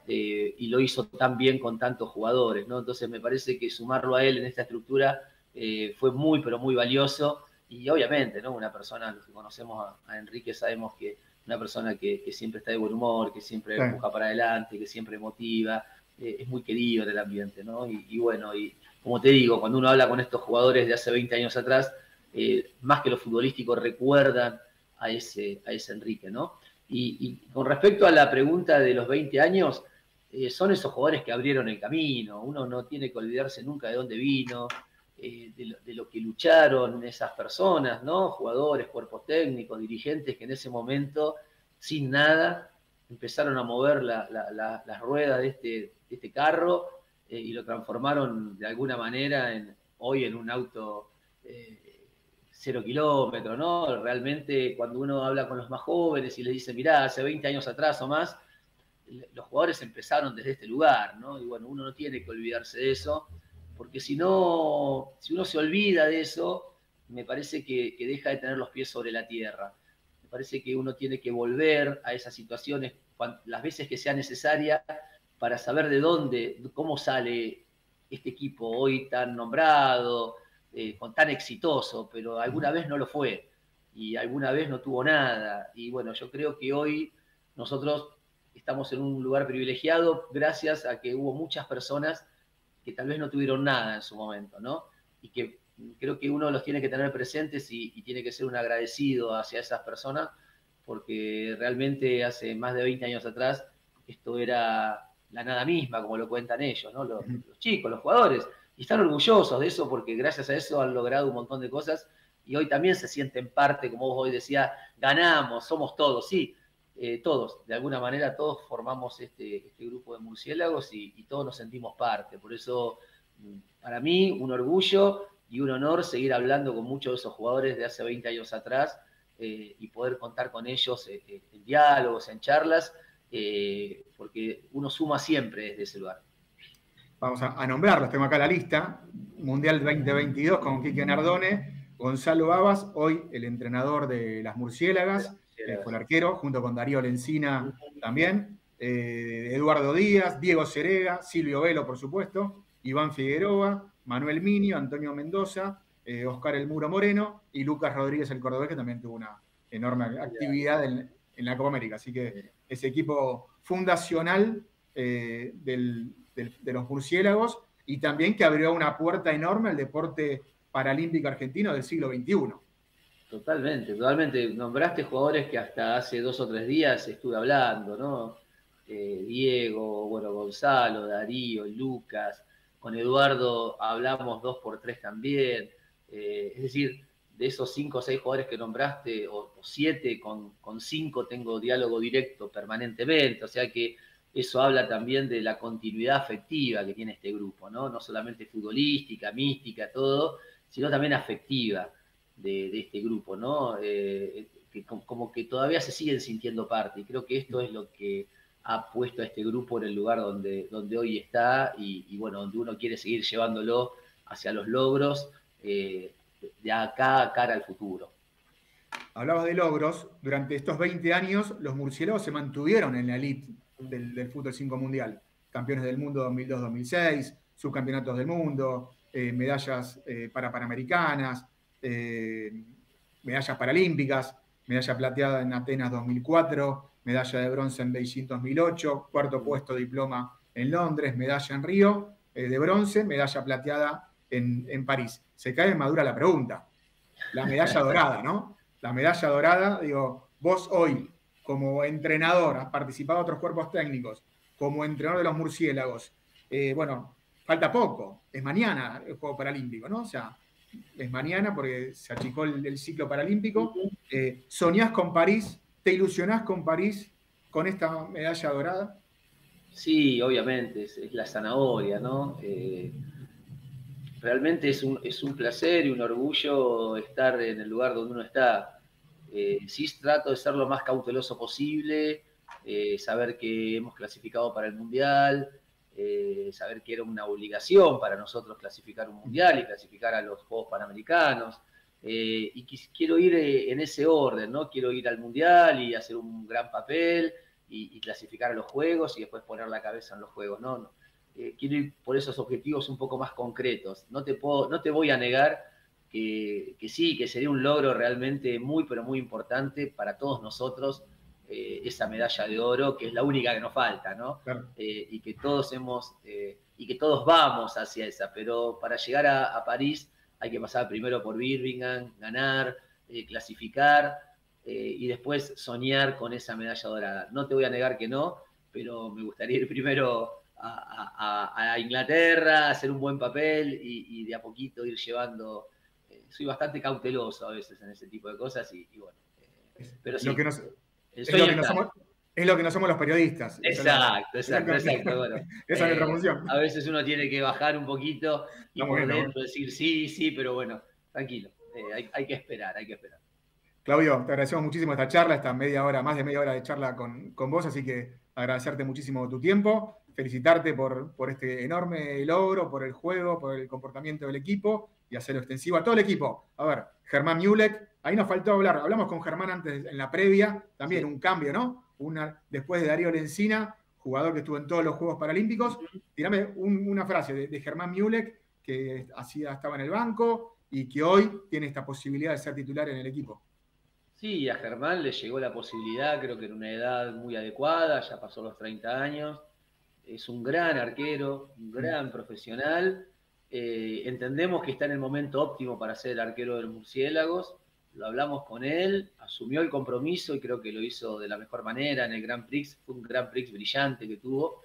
eh, y lo hizo tan bien con tantos jugadores, ¿no? Entonces me parece que sumarlo a él en esta estructura eh, fue muy, pero muy valioso. Y obviamente, ¿no? Una persona, los que conocemos a, a Enrique sabemos que una persona que, que siempre está de buen humor, que siempre sí. empuja para adelante, que siempre motiva, eh, es muy querido en el ambiente, ¿no? Y, y bueno, y como te digo, cuando uno habla con estos jugadores de hace veinte años atrás, eh, más que lo futbolístico recuerdan a ese, a ese Enrique, ¿no? Y, y con respecto a la pregunta de los veinte años, eh, son esos jugadores que abrieron el camino. Uno no tiene que olvidarse nunca de dónde vino, eh, de, lo, de lo que lucharon esas personas, ¿no? Jugadores, cuerpos técnicos, dirigentes que en ese momento, sin nada, empezaron a mover la, la, la, las ruedas de este, de este carro eh, y lo transformaron de alguna manera en, hoy en un auto eh, cero kilómetros, ¿no? Realmente cuando uno habla con los más jóvenes y les dice, mirá, hace veinte años atrás o más, los jugadores empezaron desde este lugar, ¿no? Y bueno, uno no tiene que olvidarse de eso, porque si no, si uno se olvida de eso, me parece que, que deja de tener los pies sobre la tierra. Me parece que uno tiene que volver a esas situaciones las veces que sea necesaria para saber de dónde, cómo sale este equipo hoy tan nombrado, eh, con tan exitoso, pero alguna vez no lo fue y alguna vez no tuvo nada. Y bueno, yo creo que hoy nosotros estamos en un lugar privilegiado gracias a que hubo muchas personas que tal vez no tuvieron nada en su momento, ¿no? Y que creo que uno los tiene que tener presentes y, y tiene que ser un agradecido hacia esas personas, porque realmente hace más de veinte años atrás esto era la nada misma, como lo cuentan ellos, ¿no? Los, los chicos, los jugadores, y están orgullosos de eso porque gracias a eso han logrado un montón de cosas y hoy también se sienten parte, como vos hoy decías, ganamos, somos todos, sí, eh, todos, de alguna manera todos formamos este, este grupo de murciélagos y, y todos nos sentimos parte. Por eso, para mí, un orgullo y un honor seguir hablando con muchos de esos jugadores de hace veinte años atrás eh, y poder contar con ellos eh, eh, en diálogos, en charlas, eh, porque uno suma siempre desde ese lugar. Vamos a, a nombrarlos, tengo acá la lista. Mundial veinte veintidós con Quique Nardone, Gonzalo Abas, hoy el entrenador de las Murciélagas, eh, fue el arquero, junto con Darío Lencina también, eh, Eduardo Díaz, Diego Cerega, Silvio Velo, por supuesto, Iván Figueroa, Manuel Minio, Antonio Mendoza, eh, Oscar El Muro Moreno y Lucas Rodríguez, el cordobés, que también tuvo una enorme actividad en, en la Copa América. Así que ese equipo fundacional eh, del, del, de los murciélagos y también que abrió una puerta enorme al deporte paralímpico argentino del siglo veintiuno. Totalmente, totalmente. Nombraste jugadores que hasta hace dos o tres días estuve hablando, ¿no? Eh, Diego, bueno, Gonzalo, Darío, Lucas, con Eduardo hablamos dos por tres también. Eh, es decir, de esos cinco o seis jugadores que nombraste, o, o siete, con, con cinco tengo diálogo directo permanentemente, o sea que eso habla también de la continuidad afectiva que tiene este grupo, ¿no? No solamente futbolística, mística, todo, sino también afectiva de, de este grupo, ¿no? Eh, que, como que todavía se siguen sintiendo parte, y creo que esto es lo que ha puesto a este grupo en el lugar donde, donde hoy está, y, y bueno, donde uno quiere seguir llevándolo hacia los logros, eh, de acá a cara al futuro. Hablabas de logros, durante estos veinte años los murciélagos se mantuvieron en la elite del, del fútbol cinco mundial, campeones del mundo dos mil dos dos mil seis, subcampeonatos del mundo, eh, medallas eh, para panamericanas, eh, medallas paralímpicas, medalla plateada en Atenas dos mil cuatro, medalla de bronce en Beijing dos mil ocho, cuarto puesto diploma en Londres, medalla en Río eh, de bronce, medalla plateada en, en París. Se cae en madura la pregunta, la medalla dorada, ¿no? La medalla dorada, digo, vos hoy, como entrenador, has participado en otros cuerpos técnicos, como entrenador de los murciélagos, eh, bueno, falta poco, es mañana el Juego Paralímpico, ¿no? O sea, es mañana porque se achicó el, el ciclo paralímpico. Eh, ¿Soñás con París? ¿Te ilusionás con París, con esta medalla dorada? Sí, obviamente, es, es la zanahoria, ¿no? Eh, realmente es un, es un placer y un orgullo estar en el lugar donde uno está. Eh, sí trato de ser lo más cauteloso posible, eh, saber que hemos clasificado para el Mundial, eh, saber que era una obligación para nosotros clasificar un Mundial y clasificar a los Juegos Panamericanos. Eh, y quiero ir en ese orden, ¿no? Quiero ir al Mundial y hacer un gran papel y, y clasificar a los juegos y después poner la cabeza en los juegos. No, no. Eh, quiero ir por esos objetivos un poco más concretos. No te, puedo, no te voy a negar que, que sí, que sería un logro realmente muy, pero muy importante para todos nosotros, eh, esa medalla de oro, que es la única que nos falta, ¿no? Claro. Eh, y que todos hemos, eh, y que todos vamos hacia esa, pero para llegar a, a París hay que pasar primero por Birmingham, ganar, eh, clasificar, eh, y después soñar con esa medalla dorada. No te voy a negar que no, pero me gustaría ir primero A, a, a Inglaterra, hacer un buen papel y, y de a poquito ir llevando. Eh, soy bastante cauteloso a veces en ese tipo de cosas y, y bueno. Eh, pero sí, lo que nos, el es, sueño lo que nos está. somos, es lo que no somos los periodistas. Exacto, exacto, exacto. Bueno, esa es nuestra función. A veces uno tiene que bajar un poquito y no, por bueno, dentro decir sí, sí, pero bueno, tranquilo. Eh, hay, hay que esperar, hay que esperar. Claudio, te agradecemos muchísimo esta charla, esta media hora, más de media hora de charla con, con vos, así que agradecerte muchísimo tu tiempo, felicitarte por, por este enorme logro, por el juego, por el comportamiento del equipo y hacerlo extensivo a todo el equipo. A ver, Germán Miulek, ahí nos faltó hablar, hablamos con Germán antes en la previa, también sí. Un cambio, ¿no? Una, después de Darío Lencina, jugador que estuvo en todos los Juegos Paralímpicos, tirame un, una frase de, de Germán Miulek, que hacía, estaba en el banco y que hoy tiene esta posibilidad de ser titular en el equipo. Sí, a Germán le llegó la posibilidad, creo que en una edad muy adecuada, ya pasó los treinta años, es un gran arquero, un gran profesional, eh, entendemos que está en el momento óptimo para ser el arquero de los Murciélagos, lo hablamos con él, asumió el compromiso y creo que lo hizo de la mejor manera en el Grand Prix, fue un Grand Prix brillante que tuvo,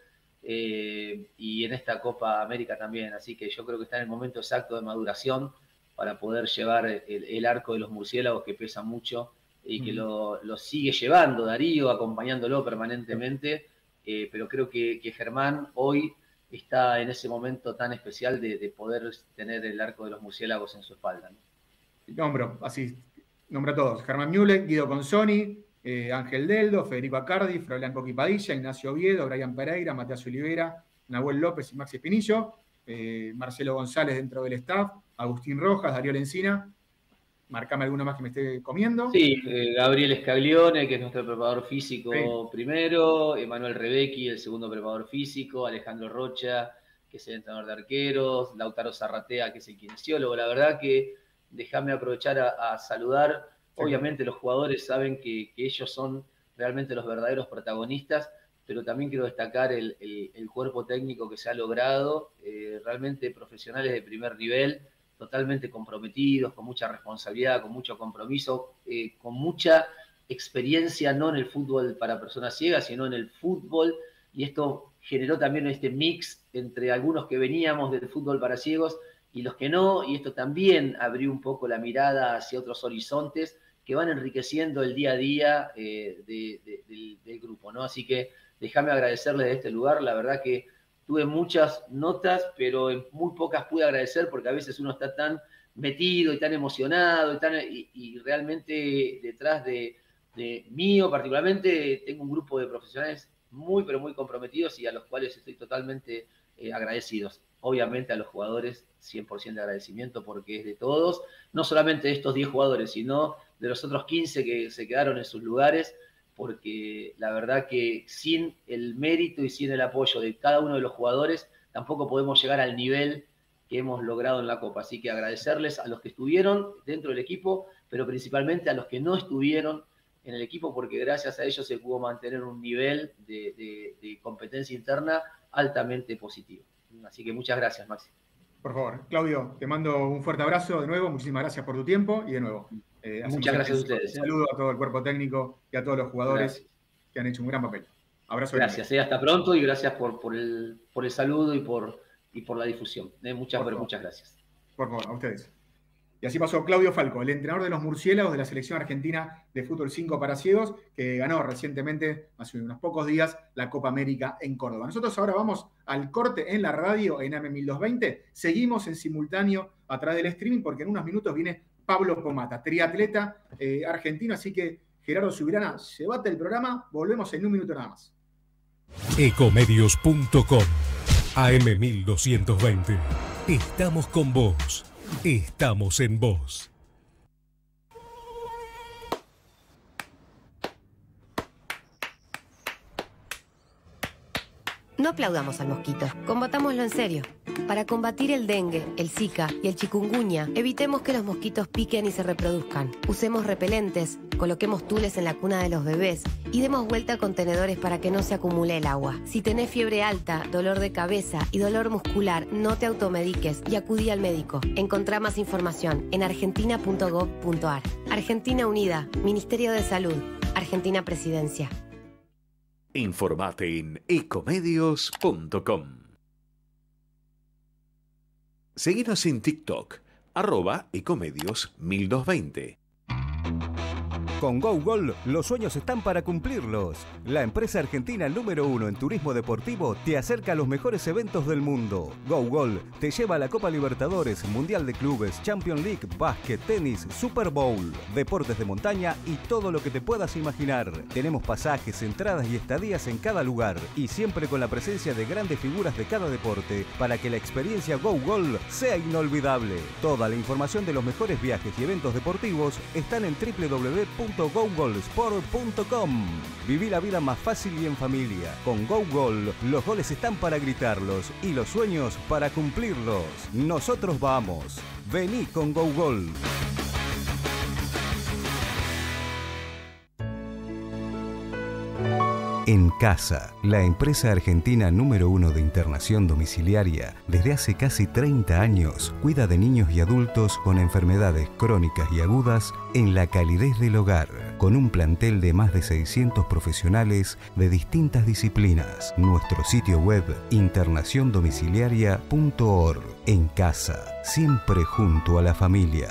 eh, y en esta Copa América también, así que yo creo que está en el momento exacto de maduración para poder llevar el, el arco de los Murciélagos, que pesa mucho, y que lo, lo sigue llevando Darío, acompañándolo permanentemente, eh, pero creo que, que Germán hoy está en ese momento tan especial de, de poder tener el arco de los Murciélagos en su espalda, ¿no? Nombro, así, nombra a todos. Germán Miulek, Guido Consoni, eh, Ángel Deldo, Federico Acardi, Froilán Coquipadilla, Ignacio Oviedo, Brian Pereira, Matías Olivera, Nahuel López y Maxi Espinillo, eh, Marcelo González dentro del staff, Agustín Rojas, Darío Lencina. Marcame alguno más que me esté comiendo. Sí, eh, Gabriel Scaglione, que es nuestro preparador físico sí. primero, Emanuel Rebecki, el segundo preparador físico, Alejandro Rocha, que es el entrenador de arqueros, Lautaro Zarratea, que es el kinesiólogo. La verdad que déjame aprovechar a, a saludar. Sí. Obviamente los jugadores saben que, que ellos son realmente los verdaderos protagonistas, pero también quiero destacar el, el, el cuerpo técnico que se ha logrado, eh, realmente profesionales de primer nivel, totalmente comprometidos, con mucha responsabilidad, con mucho compromiso, eh, con mucha experiencia, no en el fútbol para personas ciegas, sino en el fútbol, y esto generó también este mix entre algunos que veníamos del fútbol para ciegos y los que no, y esto también abrió un poco la mirada hacia otros horizontes que van enriqueciendo el día a día eh, de, de, de, del grupo, ¿no? Así que déjame agradecerles de este lugar, la verdad que tuve muchas notas, pero en muy pocas pude agradecer porque a veces uno está tan metido y tan emocionado y, tan, y, y realmente detrás de, de mío particularmente tengo un grupo de profesionales muy pero muy comprometidos y a los cuales estoy totalmente eh, agradecidos. Obviamente a los jugadores cien por ciento de agradecimiento porque es de todos, no solamente de estos diez jugadores, sino de los otros quince que se quedaron en sus lugares, porque la verdad que sin el mérito y sin el apoyo de cada uno de los jugadores tampoco podemos llegar al nivel que hemos logrado en la Copa. Así que agradecerles a los que estuvieron dentro del equipo, pero principalmente a los que no estuvieron en el equipo, porque gracias a ellos se pudo mantener un nivel de, de, de competencia interna altamente positivo. Así que muchas gracias, Maxi. Por favor, Claudio, te mando un fuerte abrazo de nuevo, muchísimas gracias por tu tiempo y de nuevo. Eh, Muchas gracias a ustedes. Un saludo a todo el cuerpo técnico y a todos los jugadores gracias. Que han hecho un gran papel. Abrazo. Gracias, eh, hasta pronto y gracias por, por, el, por el saludo y por, y por la difusión. Eh, muchas, pero muchas gracias. Por favor, a ustedes. Y así pasó Claudio Falco, el entrenador de los Murciélagos de la Selección Argentina de Fútbol cinco para ciegos, que ganó recientemente, hace unos pocos días, la Copa América en Córdoba. Nosotros ahora vamos al corte en la radio en A M mil doscientos veinte. Seguimos en simultáneo a través del streaming porque en unos minutos viene Pablo Pomata, triatleta eh, argentino. Así que, Gerardo Subirana, llévate el programa. Volvemos en un minuto nada más. Ecomedios punto com, A M mil doscientos veinte. Estamos con vos. Estamos en vos. No aplaudamos al mosquito, combatámoslo en serio. Para combatir el dengue, el zika y el chikungunya, evitemos que los mosquitos piquen y se reproduzcan. Usemos repelentes, coloquemos tules en la cuna de los bebés y demos vuelta a contenedores para que no se acumule el agua. Si tenés fiebre alta, dolor de cabeza y dolor muscular, no te automediques y acudí al médico. Encontrá más información en argentina punto gov punto ar. Argentina Unida, Ministerio de Salud, Argentina Presidencia. Informate en ecomedios punto com. Seguinos en TikTok, arroba ecomedios mil doscientos veinte. Con GoGol, los sueños están para cumplirlos. La empresa argentina número uno en turismo deportivo te acerca a los mejores eventos del mundo. GoGol te lleva a la Copa Libertadores, Mundial de Clubes, Champions League, básquet, tenis, Super Bowl, deportes de montaña y todo lo que te puedas imaginar. Tenemos pasajes, entradas y estadías en cada lugar y siempre con la presencia de grandes figuras de cada deporte para que la experiencia GoGol sea inolvidable. Toda la información de los mejores viajes y eventos deportivos están en w w w punto go gol sport punto com. Viví la vida más fácil y en familia. Con GoGol, los goles están para gritarlos y los sueños para cumplirlos. Nosotros vamos. Vení con GoGol. En Casa, la empresa argentina número uno de internación domiciliaria, desde hace casi treinta años, cuida de niños y adultos con enfermedades crónicas y agudas en la calidez del hogar, con un plantel de más de seiscientos profesionales de distintas disciplinas. Nuestro sitio web, internación domiciliaria punto org. En Casa, siempre junto a la familia.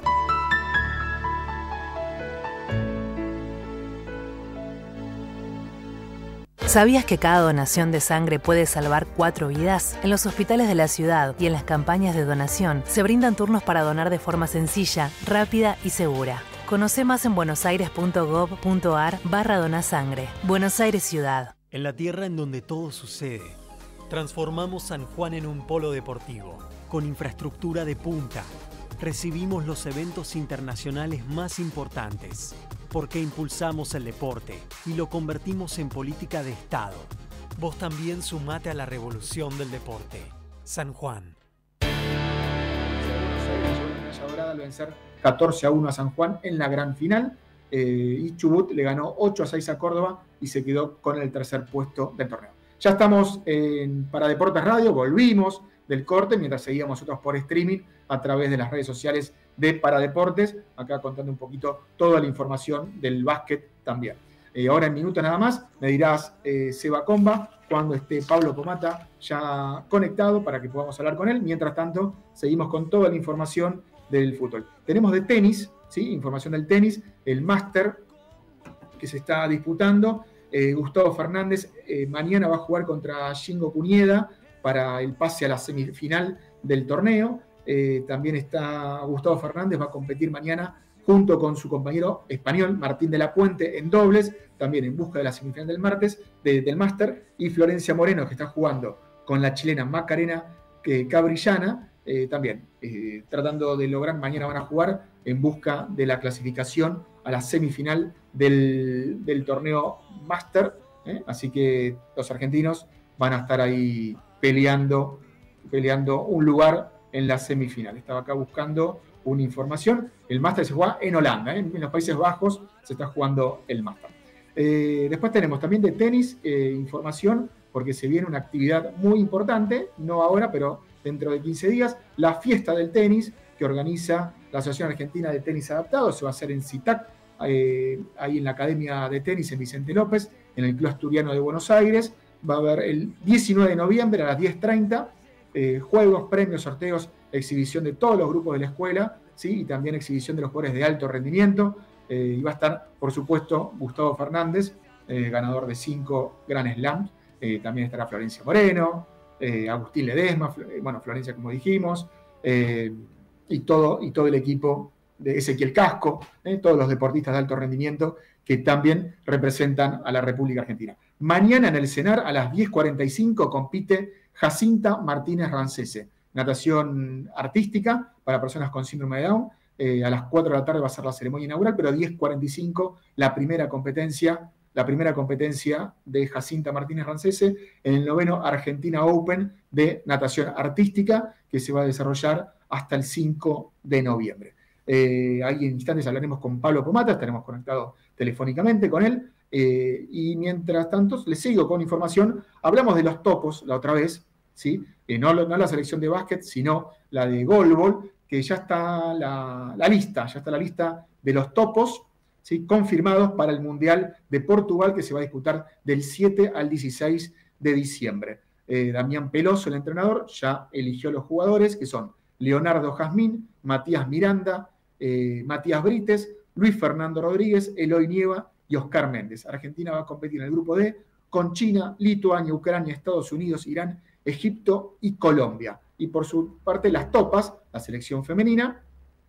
¿Sabías que cada donación de sangre puede salvar cuatro vidas? En los hospitales de la ciudad y en las campañas de donación se brindan turnos para donar de forma sencilla, rápida y segura. Conoce más en buenosaires punto gov punto ar barra donasangre. Buenos Aires Ciudad. En la tierra en donde todo sucede, transformamos San Juan en un polo deportivo, con infraestructura de punta. Recibimos los eventos internacionales más importantes, porque impulsamos el deporte y lo convertimos en política de Estado. Vos también sumate a la revolución del deporte. San Juan. Al vencer catorce a uno a San Juan en la gran final, eh, y Chubut le ganó ocho a seis a Córdoba y se quedó con el tercer puesto del torneo. Ya estamos en Para Deportes Radio, volvimos del corte mientras seguíamos nosotros por streaming a través de las redes sociales de Paradeportes, acá contando un poquito toda la información del básquet también. Eh, ahora en minutos nada más me dirás, eh, Seba Comba, cuando esté Pablo Pomata ya conectado para que podamos hablar con él. Mientras tanto, seguimos con toda la información del fútbol. Tenemos de tenis, ¿sí? Información del tenis, el máster que se está disputando. Eh, Gustavo Fernández eh, mañana va a jugar contra Shingo Kunieda para el pase a la semifinal del torneo. Eh, también está Gustavo Fernández, va a competir mañana junto con su compañero español Martín de la Puente en dobles, también en busca de la semifinal del martes de, del máster, y Florencia Moreno, que está jugando con la chilena Macarena eh, Cabrillana, eh, también eh, tratando de lograr, mañana van a jugar en busca de la clasificación a la semifinal del, del torneo máster, ¿eh? Así que los argentinos van a estar ahí peleando, peleando un lugar en la semifinal. Estaba acá buscando una información. El máster se juega en Holanda, ¿eh? En los Países Bajos se está jugando el máster. Eh, después tenemos también de tenis eh, información, porque se viene una actividad muy importante, no ahora, pero dentro de quince días, la fiesta del tenis que organiza la Asociación Argentina de Tenis Adaptado. Se va a hacer en CITAC, eh, ahí en la Academia de Tenis en Vicente López, en el Club Asturiano de Buenos Aires. Va a haber el diecinueve de noviembre a las diez treinta, eh, juegos, premios, sorteos, exhibición de todos los grupos de la escuela, ¿sí? Y también exhibición de los jugadores de alto rendimiento. Eh, y va a estar, por supuesto, Gustavo Fernández, eh, ganador de cinco Grand Slams. Eh, también estará Florencia Moreno, eh, Agustín Ledesma, eh, bueno, Florencia como dijimos, eh, y, todo, y todo el equipo de Ezequiel Casco, eh, todos los deportistas de alto rendimiento que también representan a la República Argentina. Mañana en el CENAR a las diez cuarenta y cinco compite Jacinta Martínez Rancese, natación artística para personas con síndrome de Down. Eh, a las cuatro de la tarde va a ser la ceremonia inaugural, pero a diez cuarenta y cinco la primera competencia la primera competencia de Jacinta Martínez Rancese en el noveno Argentina Open de natación artística, que se va a desarrollar hasta el cinco de noviembre. Eh, ahí en instantes hablaremos con Pablo Pomata, estaremos conectados telefónicamente con él, eh, y mientras tanto les sigo con información. Hablamos de los topos la otra vez, ¿sí? Eh, no, no la selección de básquet, sino la de goalball, que ya está la, la lista, ya está la lista de los topos, ¿sí? Confirmados para el Mundial de Portugal, que se va a disputar del siete al dieciséis de diciembre. Eh, Damián Peloso, el entrenador, ya eligió los jugadores, que son Leonardo Jazmín, Matías Miranda, eh, Matías Brites, Luis Fernando Rodríguez, Eloy Nieva y Oscar Méndez. Argentina va a competir en el grupo D con China, Lituania, Ucrania, Estados Unidos, Irán, Egipto y Colombia. Y por su parte las topas, la selección femenina,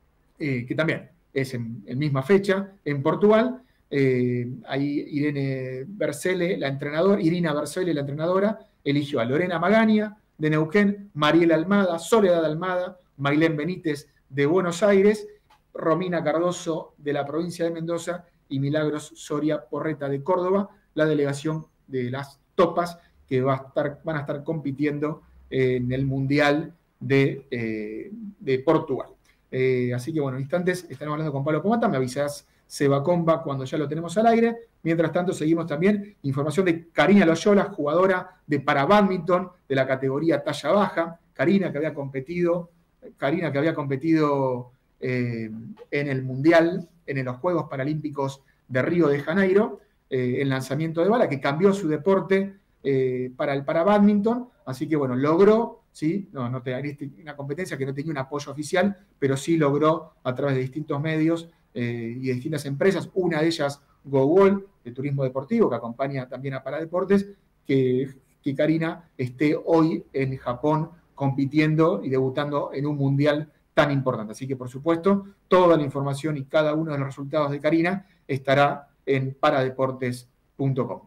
eh, que también es en, en misma fecha, en Portugal. Eh, ahí Irene Bersele, la entrenadora, Irina Bersele, la entrenadora, eligió a Lorena Magaña de Neuquén, Mariela Almada, Soledad Almada, Mailén Benítez de Buenos Aires, Romina Cardoso de la provincia de Mendoza y Milagros Soria Porreta de Córdoba, la delegación de las topas que va a estar, van a estar compitiendo en el Mundial de, eh, de Portugal. Eh, así que bueno, en instantes estaremos hablando con Pablo Pomata, me avisás Seba Comba cuando ya lo tenemos al aire. Mientras tanto seguimos también información de Karina Loyola, jugadora de para bádminton de la categoría talla baja. Karina que había competido, Karina que había competido eh, en el Mundial, en los Juegos Paralímpicos de Río de Janeiro, eh, en lanzamiento de bala, que cambió su deporte eh, para el para bádminton. Así que bueno, logró, ¿sí? No, no te, una competencia que no tenía un apoyo oficial, pero sí logró a través de distintos medios eh, y de distintas empresas, una de ellas GoWall, de turismo deportivo, que acompaña también a Paradeportes, que, que Karina esté hoy en Japón compitiendo y debutando en un mundial tan importante. Así que, por supuesto, toda la información y cada uno de los resultados de Karina estará en paradeportes punto com.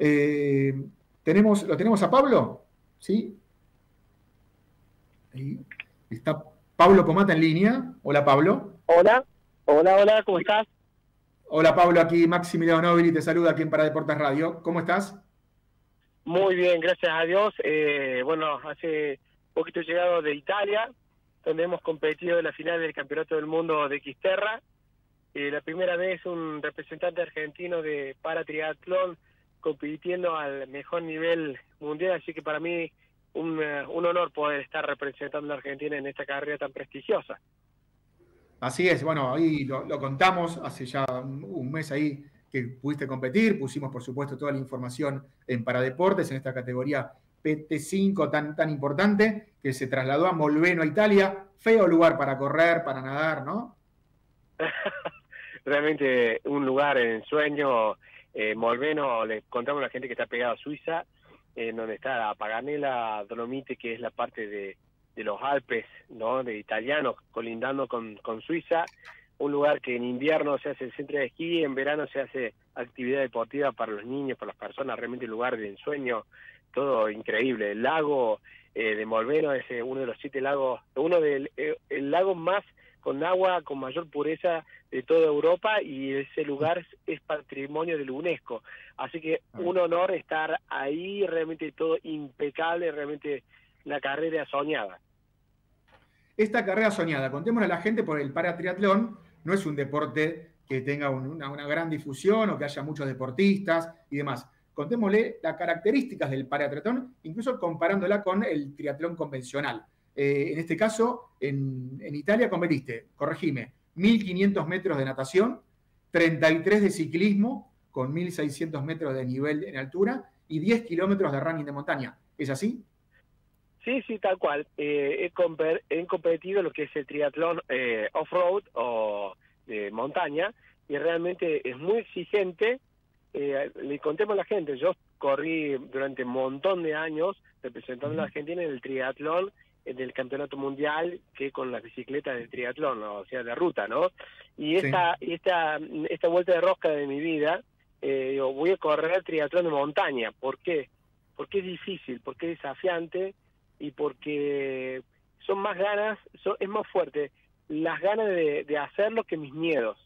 Eh, ¿tenemos, ¿Lo tenemos a Pablo? ¿Sí? Ahí está Pablo Pomata en línea. Hola, Pablo. Hola, hola, hola, ¿cómo estás? Hola, Pablo, aquí Maximiliano Nobili te saluda aquí en Paradeportes Radio. ¿Cómo estás? Muy bien, gracias a Dios. Eh, bueno, hace poquito he llegado de Italia, donde hemos competido en la final del Campeonato del Mundo de Xterra. Eh, la primera vez un representante argentino de paratriatlón compitiendo al mejor nivel mundial, así que para mí un, un honor poder estar representando a Argentina en esta carrera tan prestigiosa. Así es, bueno, ahí lo, lo contamos, hace ya un, un mes ahí que pudiste competir, pusimos por supuesto toda la información en Paradeportes, en esta categoría P T cinco tan, tan importante, que se trasladó a Molveno, a Italia. Feo lugar para correr, para nadar, ¿no? Realmente un lugar en sueño. Eh, Molveno, le contamos a la gente que está pegado a Suiza, en eh, donde está la Paganella Dolomite, que es la parte de, de los Alpes, ¿no? De italianos, colindando con, con Suiza. Un lugar que en invierno se hace el centro de esquí, en verano se hace actividad deportiva para los niños, para las personas, realmente un lugar de ensueño, todo increíble. El lago eh, de Molveno es eh, uno de los siete lagos, uno del eh, el lago más con agua con mayor pureza de toda Europa, y ese lugar es, es patrimonio de la UNESCO. Así que un honor estar ahí, realmente todo impecable, realmente la carrera soñada. Esta carrera soñada, contémosle a la gente, por el paratriatlón no es un deporte que tenga un, una, una gran difusión o que haya muchos deportistas y demás. Contémosle las características del paratriatlón, incluso comparándola con el triatlón convencional. Eh, en este caso, en, en Italia competiste, corregime, mil quinientos metros de natación, treinta y tres de ciclismo, con mil seiscientos metros de nivel en altura, y diez kilómetros de running de montaña. ¿Es así? Sí, sí, tal cual. Eh, he, comp- he competido lo que es el triatlón eh, off-road o de montaña, y realmente es muy exigente. Eh, le contemos a la gente, yo corrí durante un montón de años representando a la Argentina en el triatlón, en el campeonato mundial, que con las bicicletas de triatlón, ¿no? O sea, de ruta, ¿no? Y esta, sí. esta, esta vuelta de rosca de mi vida, eh, yo voy a correr triatlón de montaña. ¿Por qué? Porque es difícil, porque es desafiante, y porque son más ganas, son, es más fuerte las ganas de, de hacerlo que mis miedos.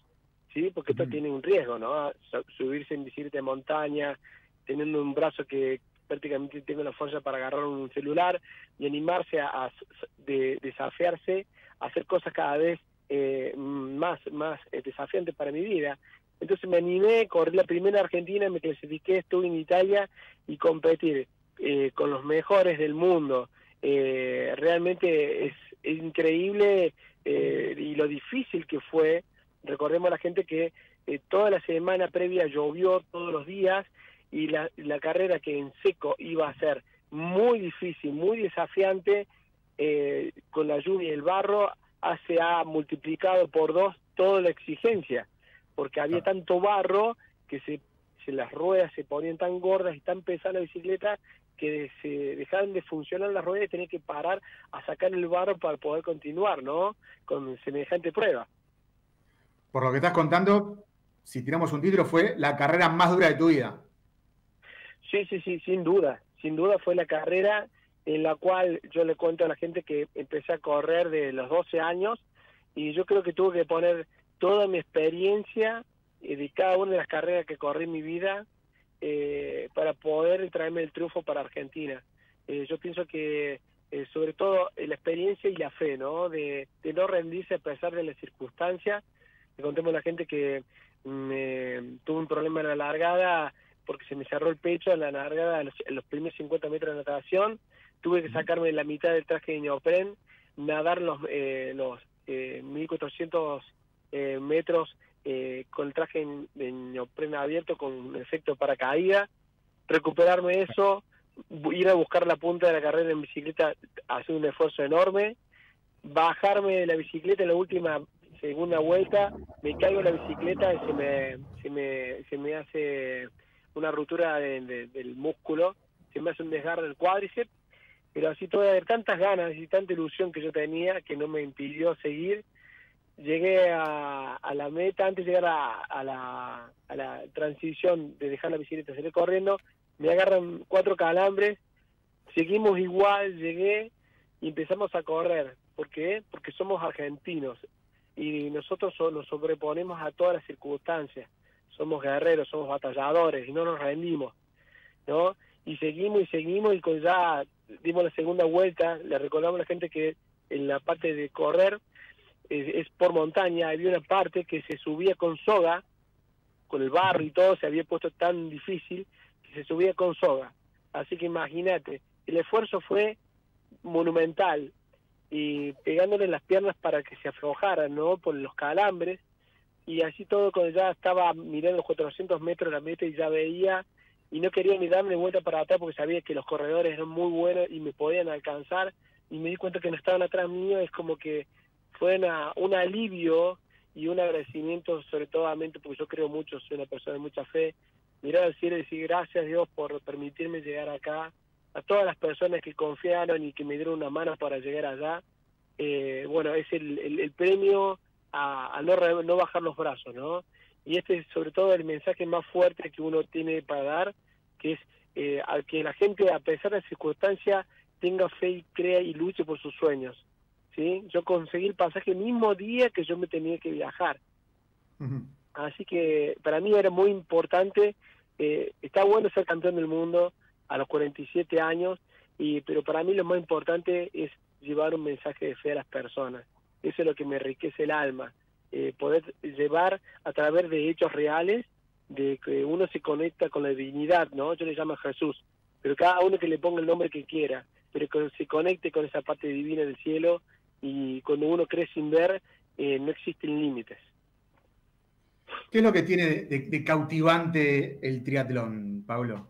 ¿sí? Porque esto Ujú. tiene un riesgo, ¿no? Subirse en bicicleta de montaña, teniendo un brazo que prácticamente tengo la fuerza para agarrar un celular y animarse a, a de, desafiarse, a hacer cosas cada vez eh, más, más eh, desafiantes para mi vida. Entonces me animé, corrí la primera Argentina, me clasifiqué, estuve en Italia y competir eh, con los mejores del mundo. Eh, realmente es, es increíble eh, y lo difícil que fue. Recordemos a la gente que eh, toda la semana previa llovió todos los días y la, la carrera que en seco iba a ser muy difícil, muy desafiante, eh, con la lluvia y el barro, se ha multiplicado por dos toda la exigencia, porque había tanto barro que se, se las ruedas se ponían tan gordas y tan pesadas la bicicleta que se dejaron de funcionar las ruedas y tenía que parar a sacar el barro para poder continuar, ¿no? Con semejante prueba. Por lo que estás contando, si tiramos un título, fue la carrera más dura de tu vida. Sí, sí, sí, sin duda. Sin duda fue la carrera en la cual yo le cuento a la gente que empecé a correr de los doce años y yo creo que tuve que poner toda mi experiencia eh, de cada una de las carreras que corrí en mi vida eh, para poder traerme el triunfo para Argentina. Eh, yo pienso que eh, sobre todo eh, la experiencia y la fe, ¿no? De, de no rendirse a pesar de las circunstancias. Le contemos a la gente que me, tuve un problema en la largada porque se me cerró el pecho en la largada, en los, en los primeros cincuenta metros de natación. Tuve que sacarme la mitad del traje de neopren, nadar los, eh, los eh, mil cuatrocientos eh, metros eh, con el traje de neopren abierto con efecto paracaídas, recuperarme eso, ir a buscar la punta de la carrera en bicicleta, hacer un esfuerzo enorme, bajarme de la bicicleta en la última segunda vuelta, me caigo en la bicicleta y se me, se me, se me hace una ruptura de, de, del músculo, se me hace un desgarre del cuádriceps, pero así tuve de tantas ganas y tanta ilusión que yo tenía que no me impidió seguir. Llegué a, a la meta, antes de llegar a, a, la, a la transición de dejar la bicicleta, salir corriendo, me agarran cuatro calambres, seguimos igual, llegué y empezamos a correr. ¿Por qué? Porque somos argentinos y nosotros nos sobreponemos a todas las circunstancias. Somos guerreros, somos batalladores y no nos rendimos, ¿no? Y seguimos y seguimos y con ya dimos la segunda vuelta, le recordamos a la gente que en la parte de correr es, es por montaña, había una parte que se subía con soga, con el barro y todo, se había puesto tan difícil que se subía con soga. Así que imagínate, el esfuerzo fue monumental y pegándole en las piernas para que se aflojaran, ¿no? Por los calambres. Y así todo, cuando ya estaba mirando los cuatrocientos metros de la meta y ya veía, y no quería ni darme vuelta para atrás porque sabía que los corredores eran muy buenos y me podían alcanzar, y me di cuenta que no estaban atrás mío. Es como que fue una, un alivio y un agradecimiento, sobre todo a mente, porque yo creo mucho, soy una persona de mucha fe, mirar al cielo y decir gracias Dios por permitirme llegar acá, a todas las personas que confiaron y que me dieron una mano para llegar allá. Eh, bueno, es el, el, el premio a, a no, re, no bajar los brazos, ¿no? Y este es sobre todo el mensaje más fuerte que uno tiene para dar, que es eh, al que la gente, a pesar de las circunstancias, tenga fe y crea y luche por sus sueños, ¿sí? Yo conseguí el pasaje el mismo día que yo me tenía que viajar. Uh-huh. Así que para mí era muy importante. Eh, está bueno ser campeón del mundo a los cuarenta y siete años, y pero para mí lo más importante es llevar un mensaje de fe a las personas. Eso es lo que me enriquece el alma. Eh, poder llevar a través de hechos reales, de que uno se conecta con la divinidad, ¿no? Yo le llamo a Jesús, pero cada uno que le ponga el nombre que quiera, pero que se conecte con esa parte divina del cielo, y cuando uno cree sin ver, eh, no existen límites. ¿Qué es lo que tiene de, de cautivante el triatlón, Pablo?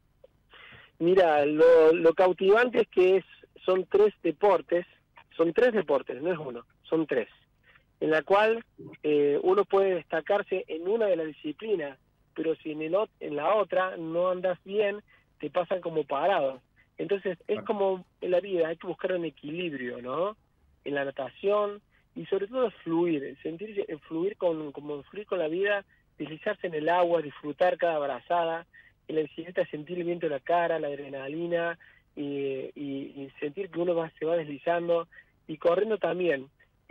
Mira, lo, lo cautivante es que es, son tres deportes, son tres deportes, no es uno, son tres, en la cual eh, uno puede destacarse en una de las disciplinas, pero si en, el, en la otra no andas bien, te pasan como parados. Entonces es como en la vida, hay que buscar un equilibrio, ¿no? En la natación, y sobre todo fluir, sentirse, fluir con, como fluir con la vida, deslizarse en el agua, disfrutar cada abrazada, en la bicicleta sentir el viento en la cara, la adrenalina, y, y, y sentir que uno va, se va deslizando, y corriendo también.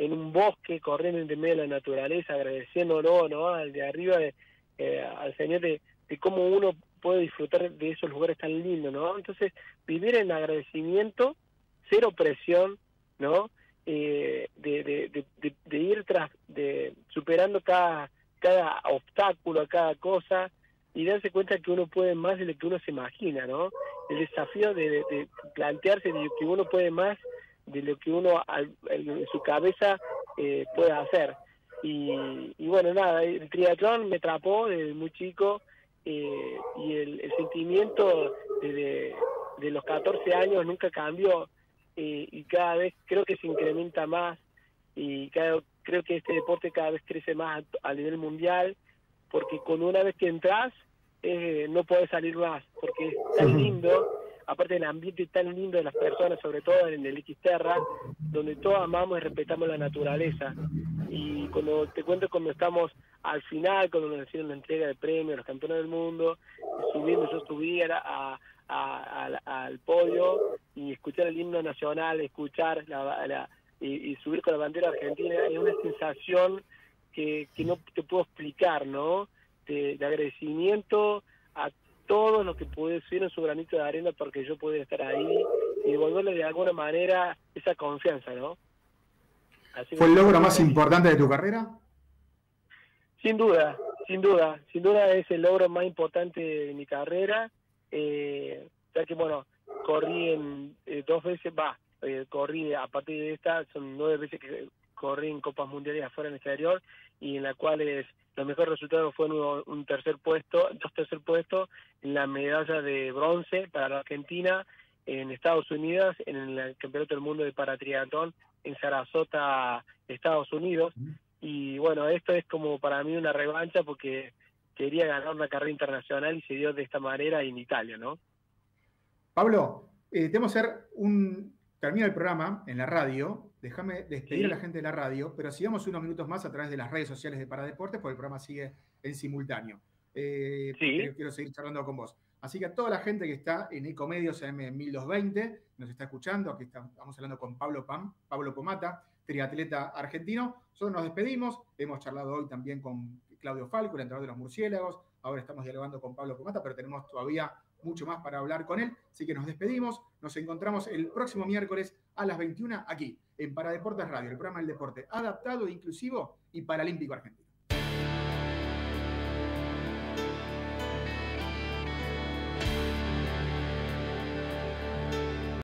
en un bosque, corriendo en medio de la naturaleza, agradeciéndolo, ¿no? Al de arriba, de, eh, al Señor, de, de cómo uno puede disfrutar de esos lugares tan lindos, ¿no? Entonces, vivir en agradecimiento, cero presión, ¿no? Eh, de, de, de, de, de ir tras, de superando cada, cada obstáculo, cada cosa, y darse cuenta que uno puede más de lo que uno se imagina, ¿no? El desafío de, de, de plantearse de que uno puede más de lo que uno al, en su cabeza eh, puede hacer. Y, y bueno, nada, el triatlón me atrapó desde muy chico, eh, y el, el sentimiento de, de, de los catorce años nunca cambió, eh, y cada vez creo que se incrementa más, y cada, creo que este deporte cada vez crece más a, a nivel mundial, porque con una vez que entras, eh, no puedes salir más, porque es tan lindo, aparte del ambiente tan lindo de las personas, sobre todo en el Xterra, donde todos amamos y respetamos la naturaleza. Y cuando te cuento cuando estamos al final, cuando nos hicieron la entrega de premios, los campeones del mundo, subiendo, yo subí a, a, a, a, al podio y escuchar el himno nacional, escuchar la, la, y, y subir con la bandera argentina, es una sensación que, que no te puedo explicar, ¿no? De, de agradecimiento a todos los que pusieron su granito de arena porque yo pudiera estar ahí y devolverle de alguna manera esa confianza, ¿no? Así ¿Fue el logro más que, importante de tu carrera? Sin duda, sin duda, sin duda es el logro más importante de mi carrera, eh, ya que, bueno, corrí en eh, dos veces, va, eh, corrí a partir de esta, son nueve veces que corrí en Copas Mundiales afuera en el exterior, y en las cuales los mejores resultados fueron un tercer puesto, dos tercer puestos en la medalla de bronce para la Argentina en Estados Unidos, en el Campeonato del Mundo de Paratriatlón en Sarasota, Estados Unidos. Y bueno, esto es como para mí una revancha porque quería ganar una carrera internacional y se dio de esta manera en Italia, ¿no? Pablo, eh, tenemos que hacer un... Termina el programa en la radio, déjame despedir Sí. a la gente de la radio, pero sigamos unos minutos más a través de las redes sociales de Paradeportes, porque el programa sigue en simultáneo. Eh, Sí. quiero, quiero seguir charlando con vos. Así que a toda la gente que está en Ecomedios M mil doscientos veinte, nos está escuchando, aquí estamos hablando con Pablo Pam, Pablo Pomata, triatleta argentino. Nosotros nos despedimos, hemos charlado hoy también con Claudio Falco, el entrenador de los murciélagos, ahora estamos dialogando con Pablo Pomata, pero tenemos todavía mucho más para hablar con él, así que nos despedimos, nos encontramos el próximo miércoles a las veintiuna aquí, en Paradeportes Radio, el programa del deporte adaptado, inclusivo y paralímpico argentino.